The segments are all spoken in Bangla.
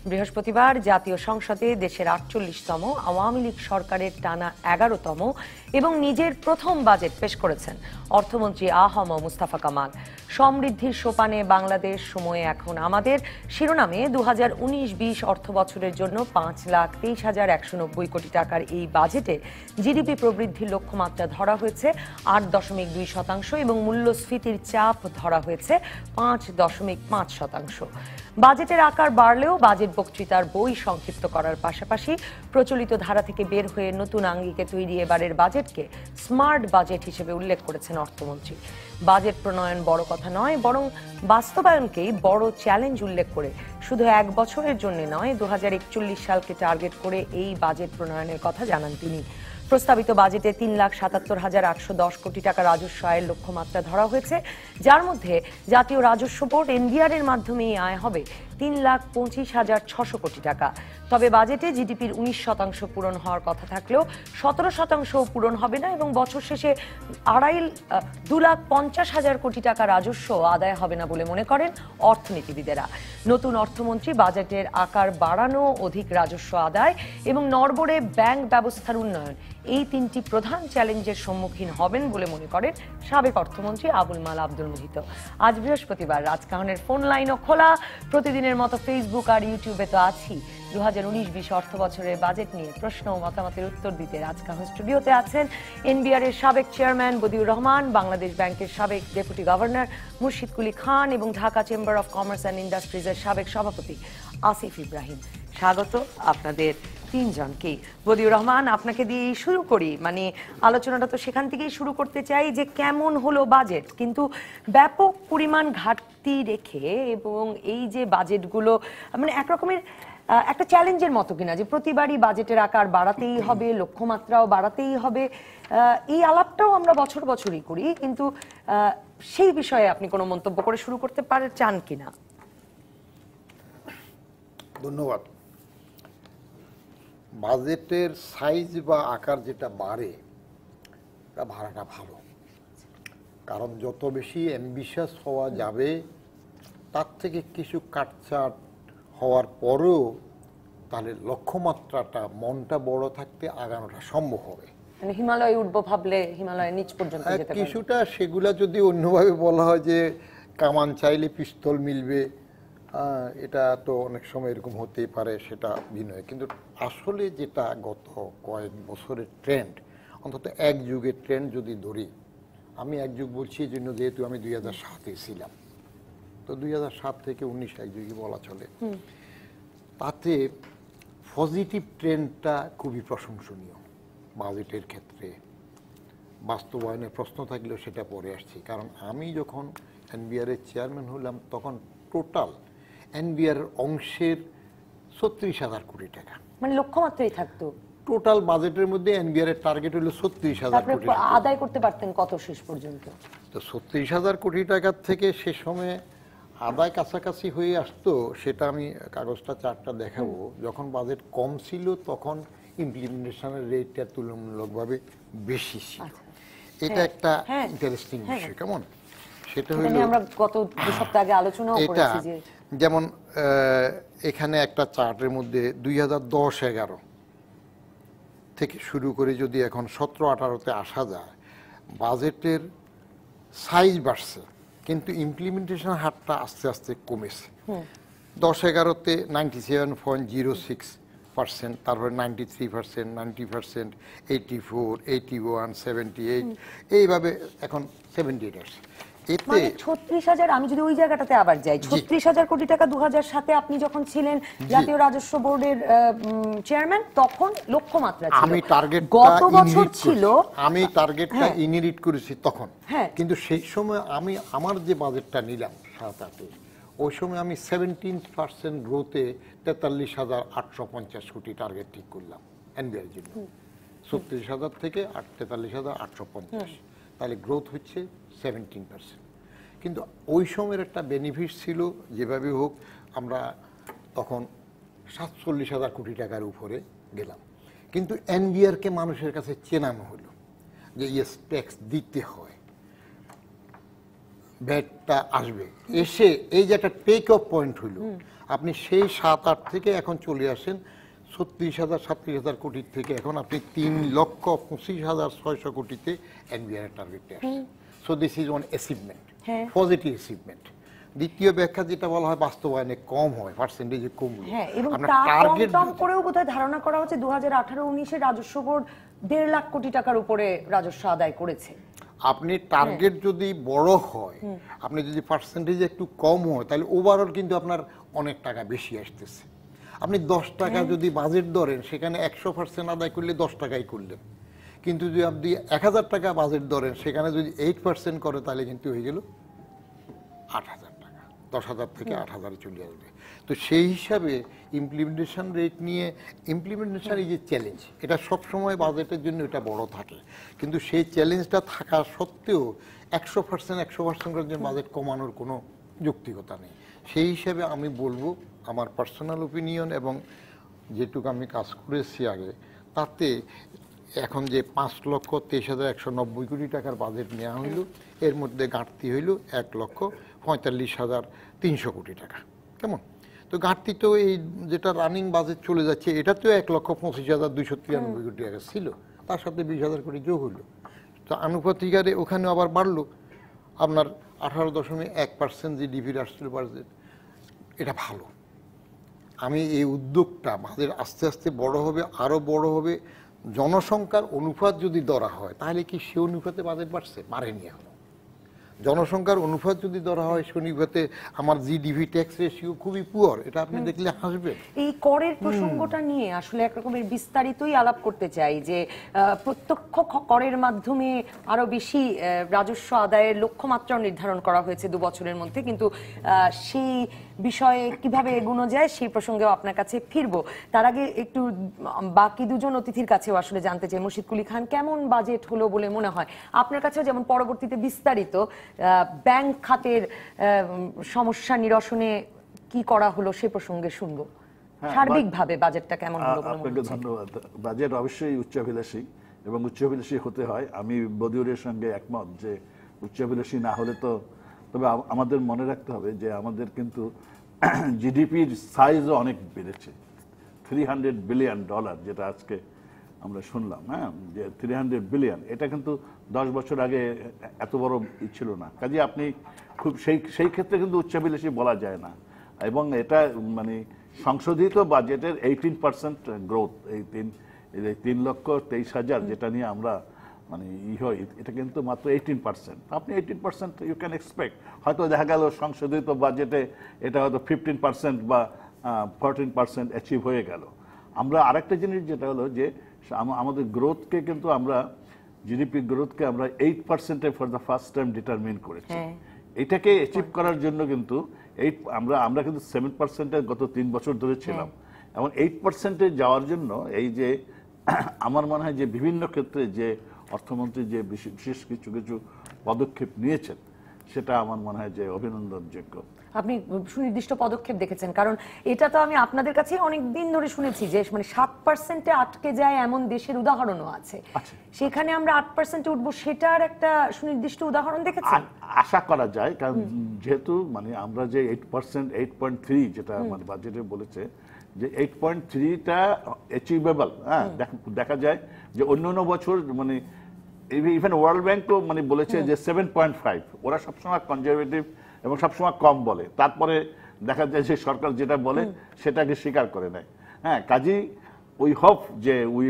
বৃহস্পতিবার জাতীয় সংসদে দেশের ৪৮তম আওয়ামী লীগ সরকারের টানা ১১তম এবং নিজের প্রথম বাজেট পেশ করেছেন অর্থমন্ত্রী আ.হ.ম মুস্তাফা কামাল। সমৃদ্ধির সোপানে বাংলাদেশ, সময়ে এখন আমাদের শিরোনামে ২০১৯-২০ অর্থবছরের জন্য ৫,২৩,১৯০ কোটি টাকার এই বাজেটে জিডিপি প্রবৃদ্ধির লক্ষ্যমাত্রা ধরা হয়েছে ৮.২% এবং মূল্যস্ফীতির চাপ ধরা হয়েছে ৫.৫%। বাজেটের আকার বাড়লেও বাজেট বক্তৃতার বই সংক্ষিপ্ত করার পাশাপাশি প্রচলিত ধারা থেকে বের হয়ে নতুন আঙ্গিকে তৈরি এবারের বাজেটকে স্মার্ট বাজেট হিসেবে উল্লেখ করেছেন অর্থমন্ত্রী। বাজেট প্রণয়ন বড় কথা নয়, বরং বাস্তবায়নকেই বড় চ্যালেঞ্জ উল্লেখ করে শুধু এক বছরের জন্য নয়, ২০৪১ সালকে টার্গেট করে এই বাজেট প্রণয়নের কথা জানান তিনি। প্রস্তাবিত বাজেটে ৩,৭৭,৮১০ কোটি টাকা রাজস্ব আয়ের লক্ষ্যমাত্রা ধরা হয়েছে, যার মধ্যে জাতীয় রাজস্ব বোর্ড এনবিআর এর মাধ্যমে এই আয় হবে ৩,২৫,৬০০ কোটি টাকা। তবে বাজেটে জিডিপির ১৯% পূরণ হওয়ার কথা থাকলেও ১৭% পূরণ হবে না এবং বছর শেষে ২,৫০,০০০ কোটি টাকা রাজস্ব আদায় হবে না বলে মনে করেন অর্থনীতিবিদেরা। নতুন অর্থমন্ত্রী বাজেটের আকার বাড়ানো, অধিক রাজস্ব আদায় এবং নড়বড়ে ব্যাংক ব্যবস্থার উন্নয়ন, এই তিনটি প্রধান চ্যালেঞ্জের সম্মুখীন হবেন বলে মনে করেন সাবেক অর্থমন্ত্রী আবুল মাল আব্দুল মুহিত। আজ বৃহস্পতিবার রাজকাহনের ফোন লাইনও খোলা। প্রতিদিনের মতো ফেসবুক আর ইউটিউবে তো আছি। ২০১৯-২০ অর্থ বছরের বাজেট নিয়ে প্রশ্ন ও মতামতের উত্তর দিতে রাজকাহন স্টুডিওতে আছেন এনবিআর এর সাবেক চেয়ারম্যান বদিউর রহমান, বাংলাদেশ ব্যাংকের সাবেক ডেপুটি গভর্নর মুর্শিদ কুলি খান এবং Dhaka chamber of commerce and ইন্ডাস্ট্রিজের সাবেক সভাপতি আসিফ ইব্রাহিম। স্বাগত আপনাদের তিনজনকে। বদিউর রহমান, আপনাকে দিয়ে শুরু করি। মানে আলোচনাটা তো সেখান থেকেই শুরু করতে চাই যে কেমন হলো বাজেট, কিন্তু ব্যাপক পরিমাণ ঘাটতি রেখে এবং এই যে বাজেটগুলো মানে একরকমের একটা চ্যালেঞ্জের মতো কিনা যে প্রতিবারই বাজেটের আকার বাড়াতেই হবে, লক্ষ্যমাত্রাও বাড়াতেই হবে, এই আলাপটাও আমরা বছর বছরই করি, কিন্তু সেই বিষয়ে আপনি কোনো মন্তব্য করে শুরু করতে চান কিনা? ধন্যবাদ। বাজেটের সাইজ বা আকার যেটা বাড়ে তা ভাড়াটা ভালো, কারণ যত বেশি অ্যাম্বিশাস হওয়া যাবে তার থেকে কিছু কাটছাট হওয়ার পরেও তাহলে লক্ষ্যমাত্রাটা, মনটা বড় থাকতে আগানোটা সম্ভব হবে। মানে হিমালয় উঠবো ভাবলে হিমালয়ের নিচ পর্যন্ত যেতে পারবে কিছুটা। সেগুলা যদি অন্যভাবে বলা হয় যে কামান চাইলে পিস্তল মিলবে, এটা তো অনেক সময় এরকম হতেই পারে, সেটা ভিন্ন। কিন্তু আসলে যেটা গত কয়েক বছরের ট্রেন্ড, অন্তত এক যুগের ট্রেন্ড যদি ধরি, আমি এক যুগ বলছি এই জন্য যেহেতু আমি ২০০৭-এ ছিলাম, তো ২০০৭ থেকে ১৯ এক যুগই বলা চলে, তাতে পজিটিভ ট্রেন্ডটা খুবই প্রশংসনীয়। বাজেটের ক্ষেত্রে বাস্তবায়নের প্রশ্ন থাকলেও সেটা পরে আসছি, কারণ আমি যখন এনবিআর এর চেয়ারম্যান হলাম তখন টোটাল এনবিআর অংশের ৩৬,০০০ কোটি টাকা, মানে লক্ষ্যমাত্রাই থাকতো। টোটাল বাজেটের মধ্যে এনবিআর এর টার্গেট হলো ৩৬,০০০ কোটি টাকা। আদায় করতে পারতেন কত শেষ পর্যন্ত? তো ৩৬,০০০ কোটি টাকার থেকে সে সময় আদায় কাছাকাছি হয়ে আসতো। সেটা আমি কাগজটা চার্টটা দেখাবো। যখন বাজেট কম ছিল তখন ইমপ্লিমেন্টেশনের রেটটা তুলনামূলকভাবে বেশি ছিল। এটা একটা ইন্টারেস্টিং বিষয়। কেমন? সেটা হলো আমরা গত ২ সপ্তাহ আগে আলোচনাও করেছি যে যেমন এখানে একটা চার্টের মধ্যে ২০১০-১১ থেকে শুরু করে যদি এখন ১৭-১৮-তে আসা যায়, বাজেটের সাইজ বাড়ছে কিন্তু ইমপ্লিমেন্টেশন হারটা আস্তে আস্তে কমেছে। ১০-১১-তে 97.06%, তারপরে 93%, 90%, 84, 81, 78, এইভাবে এখন 78 আসছে। মানে ৩৬,০০০, আমি যদি ওই জায়গাটাতে আবার যাই, ৩৬,০০০ কোটি টাকা 2007-এ আপনি যখন ছিলেন জাতীয় রাজস্ব বোর্ডের চেয়ারম্যান, তখন লক্ষ্যমাত্রা ছিল। আমি টার্গেট গত বছর ছিল, আমি টার্গেটটা ইনহেরিট করেছি তখন, কিন্তু সেই সময় আমি আমার যে বাজেটটা নিলাম ৭-৮-এ, ওই সময় আমি 17% গ্রোথে ৪৩,৮৫০ কোটি টার্গেট ঠিক করলাম এনবিআর জন্য। ৩৬,০০০ থেকে ৪৩,৮৫০, তাহলে গ্রোথ হচ্ছে 17%। কিন্তু ওই সময়ের একটা বেনিফিট ছিল, যেভাবে হোক আমরা তখন ৪৭,০০০ কোটি টাকার উপরে গেলাম। কিন্তু এনবিআরকে মানুষের কাছে চেনানো হলো যে ইয়েস, ট্যাক্স দিতে হয়। ভ্যাটটা আসবে, এসে এই যে একটা টেক অফ পয়েন্ট হইল, আপনি সেই 7-8 থেকে এখন চলে আসেন 36,000-37,000 কোটির থেকে এখন আপনি 3,25,600 কোটিতে এনবিআর টার্গেটে আসছেন। So this is one achievement, positive achievement. দ্বিতীয় ব্যাখ্যা যেটা বলা হয় বাস্তবায়নে কম হয়, পার্সেন্টেজে কমলো। হ্যাঁ, এবং আপনার তার টার্গেট কম করেও বোধহয় ধারণা করা হচ্ছে 2018-19 রাজস্ব বোর্ড 1.5 লাখ কোটি টাকার উপরে রাজস্ব আদায় করেছে। আপনি টার্গেট যদি বড় হয়, আপনি যদি পার্সেন্টেজ একটু কম হয়, তাহলে ওভারঅল কিন্তু আপনার অনেক টাকা বেশি আসতেছে। আপনি 10 টাকা যদি বাজেট ধরেন, সেখানে 100% আদায় করলে 10 টাকাই করলেন। কিন্তু যদি আপনি 1000 টাকা বাজেট ধরেন, সেখানে যদি 8% করে, তাহলে কিন্তু হয়ে গেল 8,000 টাকা। 10,000 থেকে 8,000 চলে আসবে। তো সেই হিসাবে ইমপ্লিমেন্টেশন রেট নিয়ে, ইমপ্লিমেন্টেশন এই যে চ্যালেঞ্জ, এটা সবসময় বাজেটের জন্য এটা বড় থাকে, কিন্তু সেই চ্যালেঞ্জটা থাকা সত্ত্বেও 100% করার জন্য বাজেট কমানোর কোনো যৌক্তিকতা নেই। সেই হিসাবে আমি বলবো, আমার পার্সোনাল ওপিনিয়ন এবং যেটুকু আমি কাজ করেছি আগে, তাতে এখন যে 5,23,190 কোটি টাকার বাজেট নেওয়া হইল, এর মধ্যে ঘাটতি হইল 1,45,300 কোটি টাকা। কেমন? তো ঘাটতি তো এই যেটা রানিং বাজেট চলে যাচ্ছে, এটা তো 1,25,293 কোটি টাকা ছিল, তার সাথে 20,000 কোটি যোগ হইল। তো আনুপাতিক হারে ওখানে আবার বাড়লো আপনার 18.1% জিডিপির আসছিল বাজেট। এটা ভালো। আমি এই উদ্যোগটা বাজেট আস্তে আস্তে বড় হবে, আরও বড় হবে। জনসংখ্যার অনুপাত যদি ধরা হয়, তাহলে কি সে অনুপাতে বাজেট বাড়ছে? বাড়েনি এখন। জনসংখ্যার অনুপাত যদি ধরা হয়, সে অনুপাতে আমার জিডিপি ট্যাক্স রেশিও খুবই পুয়ার, এটা আপনি দেখলে হাসবেন। এই করের প্রসঙ্গটা নিয়ে আসলে একরকমের বিস্তারিতই আলাপ করতে চাই, যে প্রত্যক্ষ করের মাধ্যমে আরো বেশি রাজস্ব আদায়ের লক্ষ্যমাত্রা নির্ধারণ করা হয়েছে 2 বছরের মধ্যে, কিন্তু সেই বিষয়ে কিভাবে এগোনো যায় সেই প্রসঙ্গেও আপনার কাছে ফিরবো। তার আগে একটু বাকি দুজন অতিথির কাছেও আসলে জানতে চাই, মুর্শিদ কুলি খান, কেমন বাজেট হলো বলে মনে হয় আপনার কাছেও? যেমন পরবর্তীতে বিস্তারিত ব্যাংক খাতের সমস্যা নিরসনে কি করা হলো সে প্রসঙ্গে শুনবো। সার্বিকভাবে বাজেটটা কেমন হলো? আপনাকে ধন্যবাদ। বাজেট অবশ্যই উচ্চাভিলাষী এবং উচ্চাভিলাষী হতে হয়। আমি বদিউরের সঙ্গে একমত যে উচ্চাভিলাষী না হলে তো, তবে আমাদের মনে রাখতে হবে যে আমাদের কিন্তু জিডিপির সাইজও অনেক বেড়েছে। $300 বিলিয়ন যেটা আজকে আমরা শুনলাম, হ্যাঁ, যে 300 বিলিয়ন, এটা কিন্তু 10 বছর আগে এত বড় ছিল না। কাজে আপনি খুব সেই ক্ষেত্রে কিন্তু উচ্চাভিলাষী বলা যায় না। এবং এটা মানে সংশোধিত বাজেটের 18% গ্রোথ, এই 3,23,000 যেটা নিয়ে আমরা মানে হয়, এটা কিন্তু মাত্র 18%। আপনি 18% ইউ ক্যান এক্সপেক্ট। হয়তো দেখা গেল সংশোধিত বাজেটে এটা হয়তো 15% বা 14% অ্যাচিভ হয়ে গেল। আমরা আরেকটা জিনিস যেটা হলো যে আমাদের গ্রোথকে কিন্তু আমরা, জিডিপি গ্রোথকে আমরা 8% for the first time determine করেছি। এটাকে অ্যাচিভ করার জন্য কিন্তু আমরা কিন্তু 7% গত 3 বছর ধরে ছিলাম, এবং 8% যাওয়ার জন্য এই যে আমার মনে হয় যে বিভিন্ন ক্ষেত্রে যে অর্থমন্ত্রী যে বিশেষ কিছু কিছু পদক্ষেপ নিয়েছেন, সেটা আমার মনে হয় যে অভিনন্দনযোগ্য। আপনি সুনির্দিষ্ট পদক্ষেপ দেখেছেন? কারণ এটা তো আমি আপনাদের কাছে অনেক দিন ধরে শুনেছি যে মানে 7%-এ আটকে যায় এমন দেশের উদাহরণও আছে। সেখানে আমরা 8%-এ উঠবো, সেটার একটা সুনির্দিষ্ট উদাহরণ দেখেছেন? আশা করা যায়, কারণ যেহেতু মানে আমরা যে 8%, 8.3 যেটা মানে বাজেটে বলেছে যে 8.3টা অ্যাচিভেবল। হ্যাঁ, দেখা যায় যে অন্য বছর মানে ইভেন ওয়ার্ল্ড ব্যাংকও মানে বলেছে যে 7.5। ওরা সবসময় কনজারভেটিভ এবং সবসময় কম বলে, তারপরে দেখা যায় যে সরকার যেটা বলে সেটাকে স্বীকার করে নেয়। হ্যাঁ, কাজেই উই হোপ যে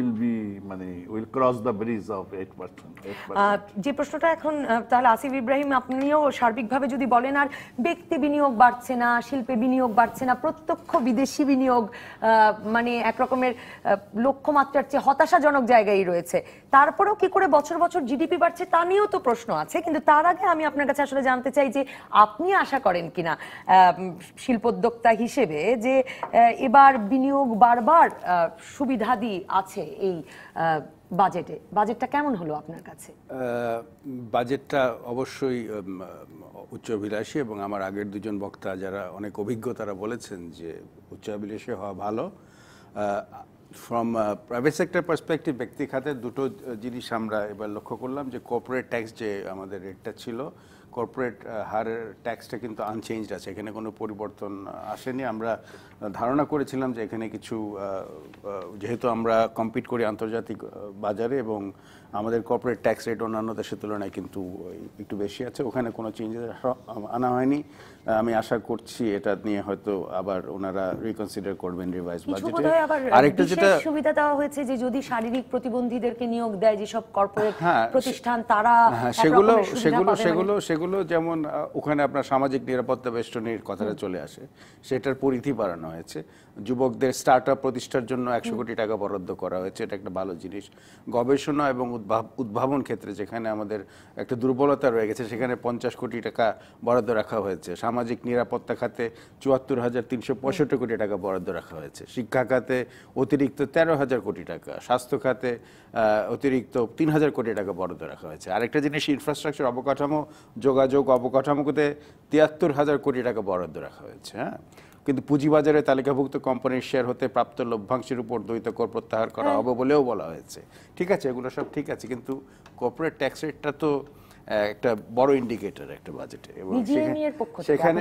will cross the bridge of 8%। যে প্রশ্নটা এখন তাহলে আসিফ ইব্রাহিম, আপনিও সার্বিকভাবে যদি বলেন, আর ব্যক্তি বিনিয়োগ বাড়ছে না, শিল্পে বিনিয়োগ বাড়ছে না, প্রত্যক্ষ বিদেশি বিনিয়োগ মানে একরকমের লক্ষ্যমাত্রার চেয়ে হতাশাজনক জায়গায় রয়েছে, তারপরেও কি করে বছর বছর জিডিপি বাড়ছে তা নিয়েও তো প্রশ্ন আছে। কিন্তু তার আগে আমি আপনার কাছে আসলে জানতে চাই যে আপনি আশা করেন কিনা শিল্পোদ্যোক্তা হিসেবে যে এবার বিনিয়োগ বাড়বার সুবিধাদি আছে এই বাজেটটা কেমন হলো আপনার কাছে? বাজেটটা অবশ্যই উচ্চাভিলাষী, এবং আমার আগের দুজন বক্তা যারা অনেক অভিজ্ঞ তারা বলেছেন যে উচ্চাভিলাষী হওয়া ভালো। ফ্রম প্রাইভেট সেক্টর পার্সপেক্টিভ, ব্যক্তি খাতে দুটো জিনিস আমরা এবার লক্ষ্য করলাম, যে কর্পোরেট ট্যাক্স যে আমাদের রেটটা ছিল কর্পোরেট হারের ট্যাক্সটা কিন্তু আনচেঞ্জড আছে, এখানে কোনো পরিবর্তন আসেনি। আমরা ধারণা করেছিলাম যে এখানে কিছু যেহেতু আমরা কম্পিট করি আন্তর্জাতিক বাজারে এবং আমাদের কর্পোরেট ট্যাক্স রেট অন্যান্য দেশের তুলনায় কিন্তু একটু বেশি আছে, ওখানে কোনো চেঞ্জেস আনা হয়নি। আমি আশা করছি এটা নিয়ে হয়তো আবার ওনারা রিকনসিডার করবেন রিভাইজ বাজেটে। আরেকটা যেটা সুবিধা দেওয়া হয়েছে যে যদি শারীরিক প্রতিবন্ধীদেরকে নিয়োগ দেয় যেসব কর্পোরেট প্রতিষ্ঠান তারা সেগুলো যেমন ওখানে আপনার সামাজিক নিরাপত্তা বেষ্টনীর কথাটা চলে আসে, সেটার পরিধি বাড়ানো হয়েছে। যুবকদের স্টার্ট আপ প্রতিষ্ঠার জন্য 100 কোটি টাকা বরাদ্দ করা হয়েছে, এটা একটা ভালো জিনিস। গবেষণা এবং উদ্ভাবন ক্ষেত্রে যেখানে আমাদের একটা দুর্বলতা রয়ে গেছে সেখানে 50 কোটি টাকা বরাদ্দ রাখা হয়েছে। সামাজিক নিরাপত্তা খাতে 74,365 কোটি টাকা বরাদ্দ রাখা হয়েছে। শিক্ষা খাতে অতিরিক্ত 13,000 কোটি টাকা, স্বাস্থ্য খাতে অতিরিক্ত 3,000 কোটি টাকা বরাদ্দ রাখা হয়েছে। আরেকটা জিনিস ইনফ্রাস্ট্রাকচার অবকাঠামো, যোগাযোগ অবকাঠামোতে 73,000 কোটি টাকা বরাদ্দ রাখা হয়েছে। হ্যাঁ, কিন্তু পুঁজিবাজারে তালিকাভুক্ত কোম্পানির শেয়ার হতে প্রাপ্ত লভ্যাংশের উপর দ্বৈত কর প্রত্যাহার করা হবে বলেও বলা হয়েছে। ঠিক আছে, এগুলো সব ঠিক আছে, কিন্তু কর্পোরেট ট্যাক্স রেটটা তো একটা বড় ইন্ডিকেটর একটা বাজেটে, এবং সেখানে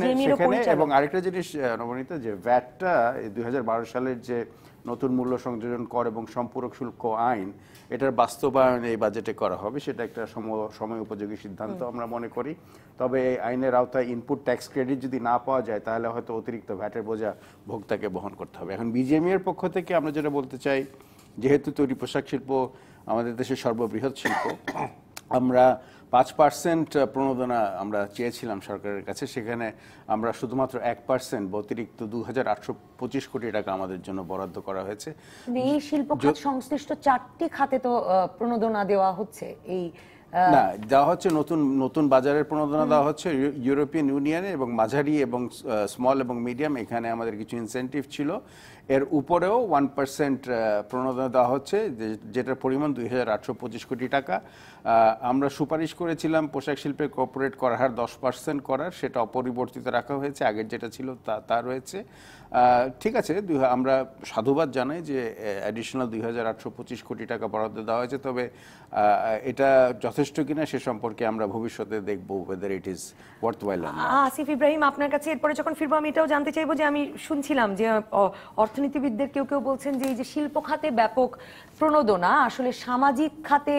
এবং আরেকটা জিনিস নবনীতা, যে ভ্যাটটা 2012 সালের যে নতুন মূল্য সংযোজন কর এবং সম্পূরক শুল্ক আইন, এটার বাস্তবায়ন এই বাজেটে করা হবে, সেটা একটা সময় উপযোগী সিদ্ধান্ত আমরা মনে করি। তবে এই আইনের আওতায় ইনপুট ট্যাক্স ক্রেডিট যদি না পাওয়া যায় তাহলে হয়তো অতিরিক্ত ভ্যাটের বোঝা ভোক্তাকে বহন করতে হবে। এখন বিজিএমই এর পক্ষ থেকে আমরা যেটা বলতে চাই, যেহেতু তৈরি পোশাক শিল্প আমাদের দেশের সর্ববৃহৎ শিল্প, আমরা 5% প্রণোদনা আমরা চেয়েছিলাম সরকারের কাছে, সেখানে আমরা শুধুমাত্র 1% অতিরিক্ত 2,825 কোটি টাকা আমাদের জন্য বরাদ্দ করা হয়েছে। এই শিল্প খাত সংশ্লিষ্ট 4টি খাতে তো প্রণোদনা দেওয়া হচ্ছে, এই না দেওয়া হচ্ছে নতুন বাজারের প্রণোদনা দেওয়া হচ্ছে ইউরোপিয়ান ইউনিয়নে, এবং মাঝারি এবং স্মল এবং মিডিয়াম, এখানে আমাদের কিছু ইনসেন্টিভ ছিল। এর উপরেও 1% প্রণোদনা দেওয়া হচ্ছে, যেটার পরিমাণ 2,825 কোটি টাকা। আমরা সুপারিশ করেছিলাম পোশাক শিল্পের কর্পোরেট কর হার 10% করার, সেটা অপরিবর্তিত রাখা হয়েছে, আগের যেটা ছিল তা রয়েছে। ঠিক আছে, আমরা সাধুবাদ জানাই যে অ্যাডিশনাল 2,825 কোটি টাকা বরাদ্দ দেওয়া হয়েছে, তবে এটা যথেষ্ট কিনা সে সম্পর্কে আমরা ভবিষ্যতে দেখব whether it is worthwhile or not। Asif Ibrahim, আপনার কাছে এরপরে যখন ফিরবো আমি এটাও জানতে চাইবো যে আমি শুনছিলাম যে অর্থনীতিবিদদের কেউ বলছেন যে এই যে শিল্প খাতে ব্যাপক প্রণোদনা আসলে সামাজিক খাতে,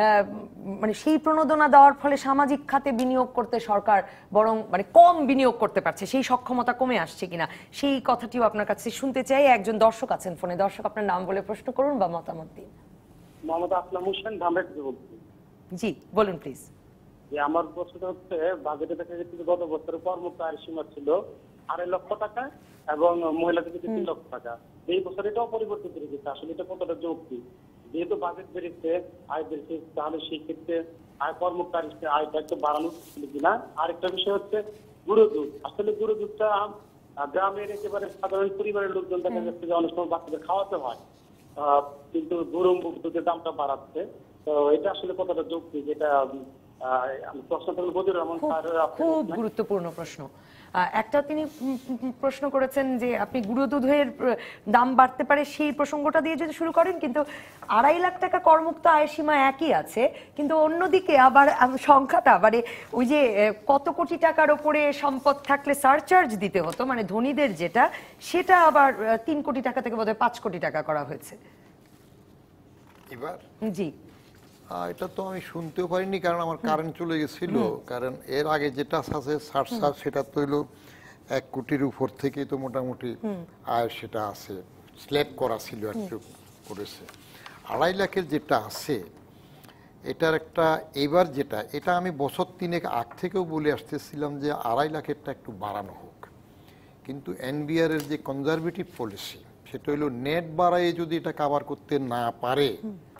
মানে সেই প্রণোদনা দেওয়ার ফলে সামাজিক খাতে বিনিয়োগ করতে সরকার বরং মানে কম বিনিয়োগ করতে পারছে, সেই সক্ষমতা কমে আসছে কিনা, সেই কথাটিও আপনার কাছে শুনতে চাই। একজন দর্শক আছেন ফোনে। দর্শক, আপনার নাম বলে প্রশ্ন করুন বা মতামত দিন। মোহাম্মদ আসলাম হোসেন, ধামরাই থেকে বলছি। জি বলুন প্লিজ। যে আমার প্রশ্নটা হচ্ছে, বাজেটে দেখা গেছে যে গত বছরের কর্মরত আয়ের সীমা ছিল 2.5 লক্ষ টাকা এবং মহিলাদের 3 লক্ষ টাকা। এই বছর এটা অপরিবর্তিত রেখেছে, আসলে এটা কতটা যৌক্তিক? যেহেতু বাজেট বেড়েছে, আয় বেড়েছে, তাহলে সেই ক্ষেত্রে কর্মরত আয়টা একটু বাড়ানো ছিল কিনা? আরেকটা বিষয় হচ্ছে গুঁড়ো দুধ। আসলে গুঁড়ো দুধটা গ্রামের একেবারে সাধারণ পরিবারের লোকজন দেখা যাচ্ছে যে অনেক সময় বাচ্চাদের খাওয়াতে হয়, কিন্তু গুঁড়ো দুধের দামটা বাড়াচ্ছে। তো এটা আসলে কতটা যৌক্তিক? এটা খুব গুরুত্বপূর্ণ প্রশ্ন। একটা তিনি প্রশ্ন করেছেন যে আপনি গুঁড়ো দুধের দাম বাড়তে পারে সেই প্রসঙ্গটা দিয়ে যদি শুরু করেন, কিন্তু 2.5 লাখ টাকা করমুক্ত আয়ের সীমা একই আছে, কিন্তু অন্যদিকে আবার সংখ্যাটা মানে ওই যে কত কোটি টাকার ওপরে সম্পদ থাকলে সারচার্জ দিতে হতো, মানে ধনীদের যেটা, সেটা আবার 3 কোটি টাকা থেকে বোধহয় 5 কোটি টাকা করা হয়েছে। এবার জি, এটা তো আমি শুনতেও পারিনি, কারণ আমার কারেন্ট চলে গেছিল। কারণ এর আগে যেটা আছে সারচার্জ, সেটা তো হলো 1 কোটির উপর থেকে তো মোটামুটি আয় সেটা আছে, স্ল্যাব করা ছিল, একটু করেছে। 2.5 লাখের যেটা আছে, এটার একটা এবার যেটা, এটা আমি বছর 3 আগ থেকেও বলে আসতেছিলাম যে 2.5 লাখেরটা একটু বাড়ানো হোক, কিন্তু এনবিআর এর যে কনজারভেটিভ পলিসি, সেটা হলো নেট বাড়ায় যদি এটা কভার করতে না পারে,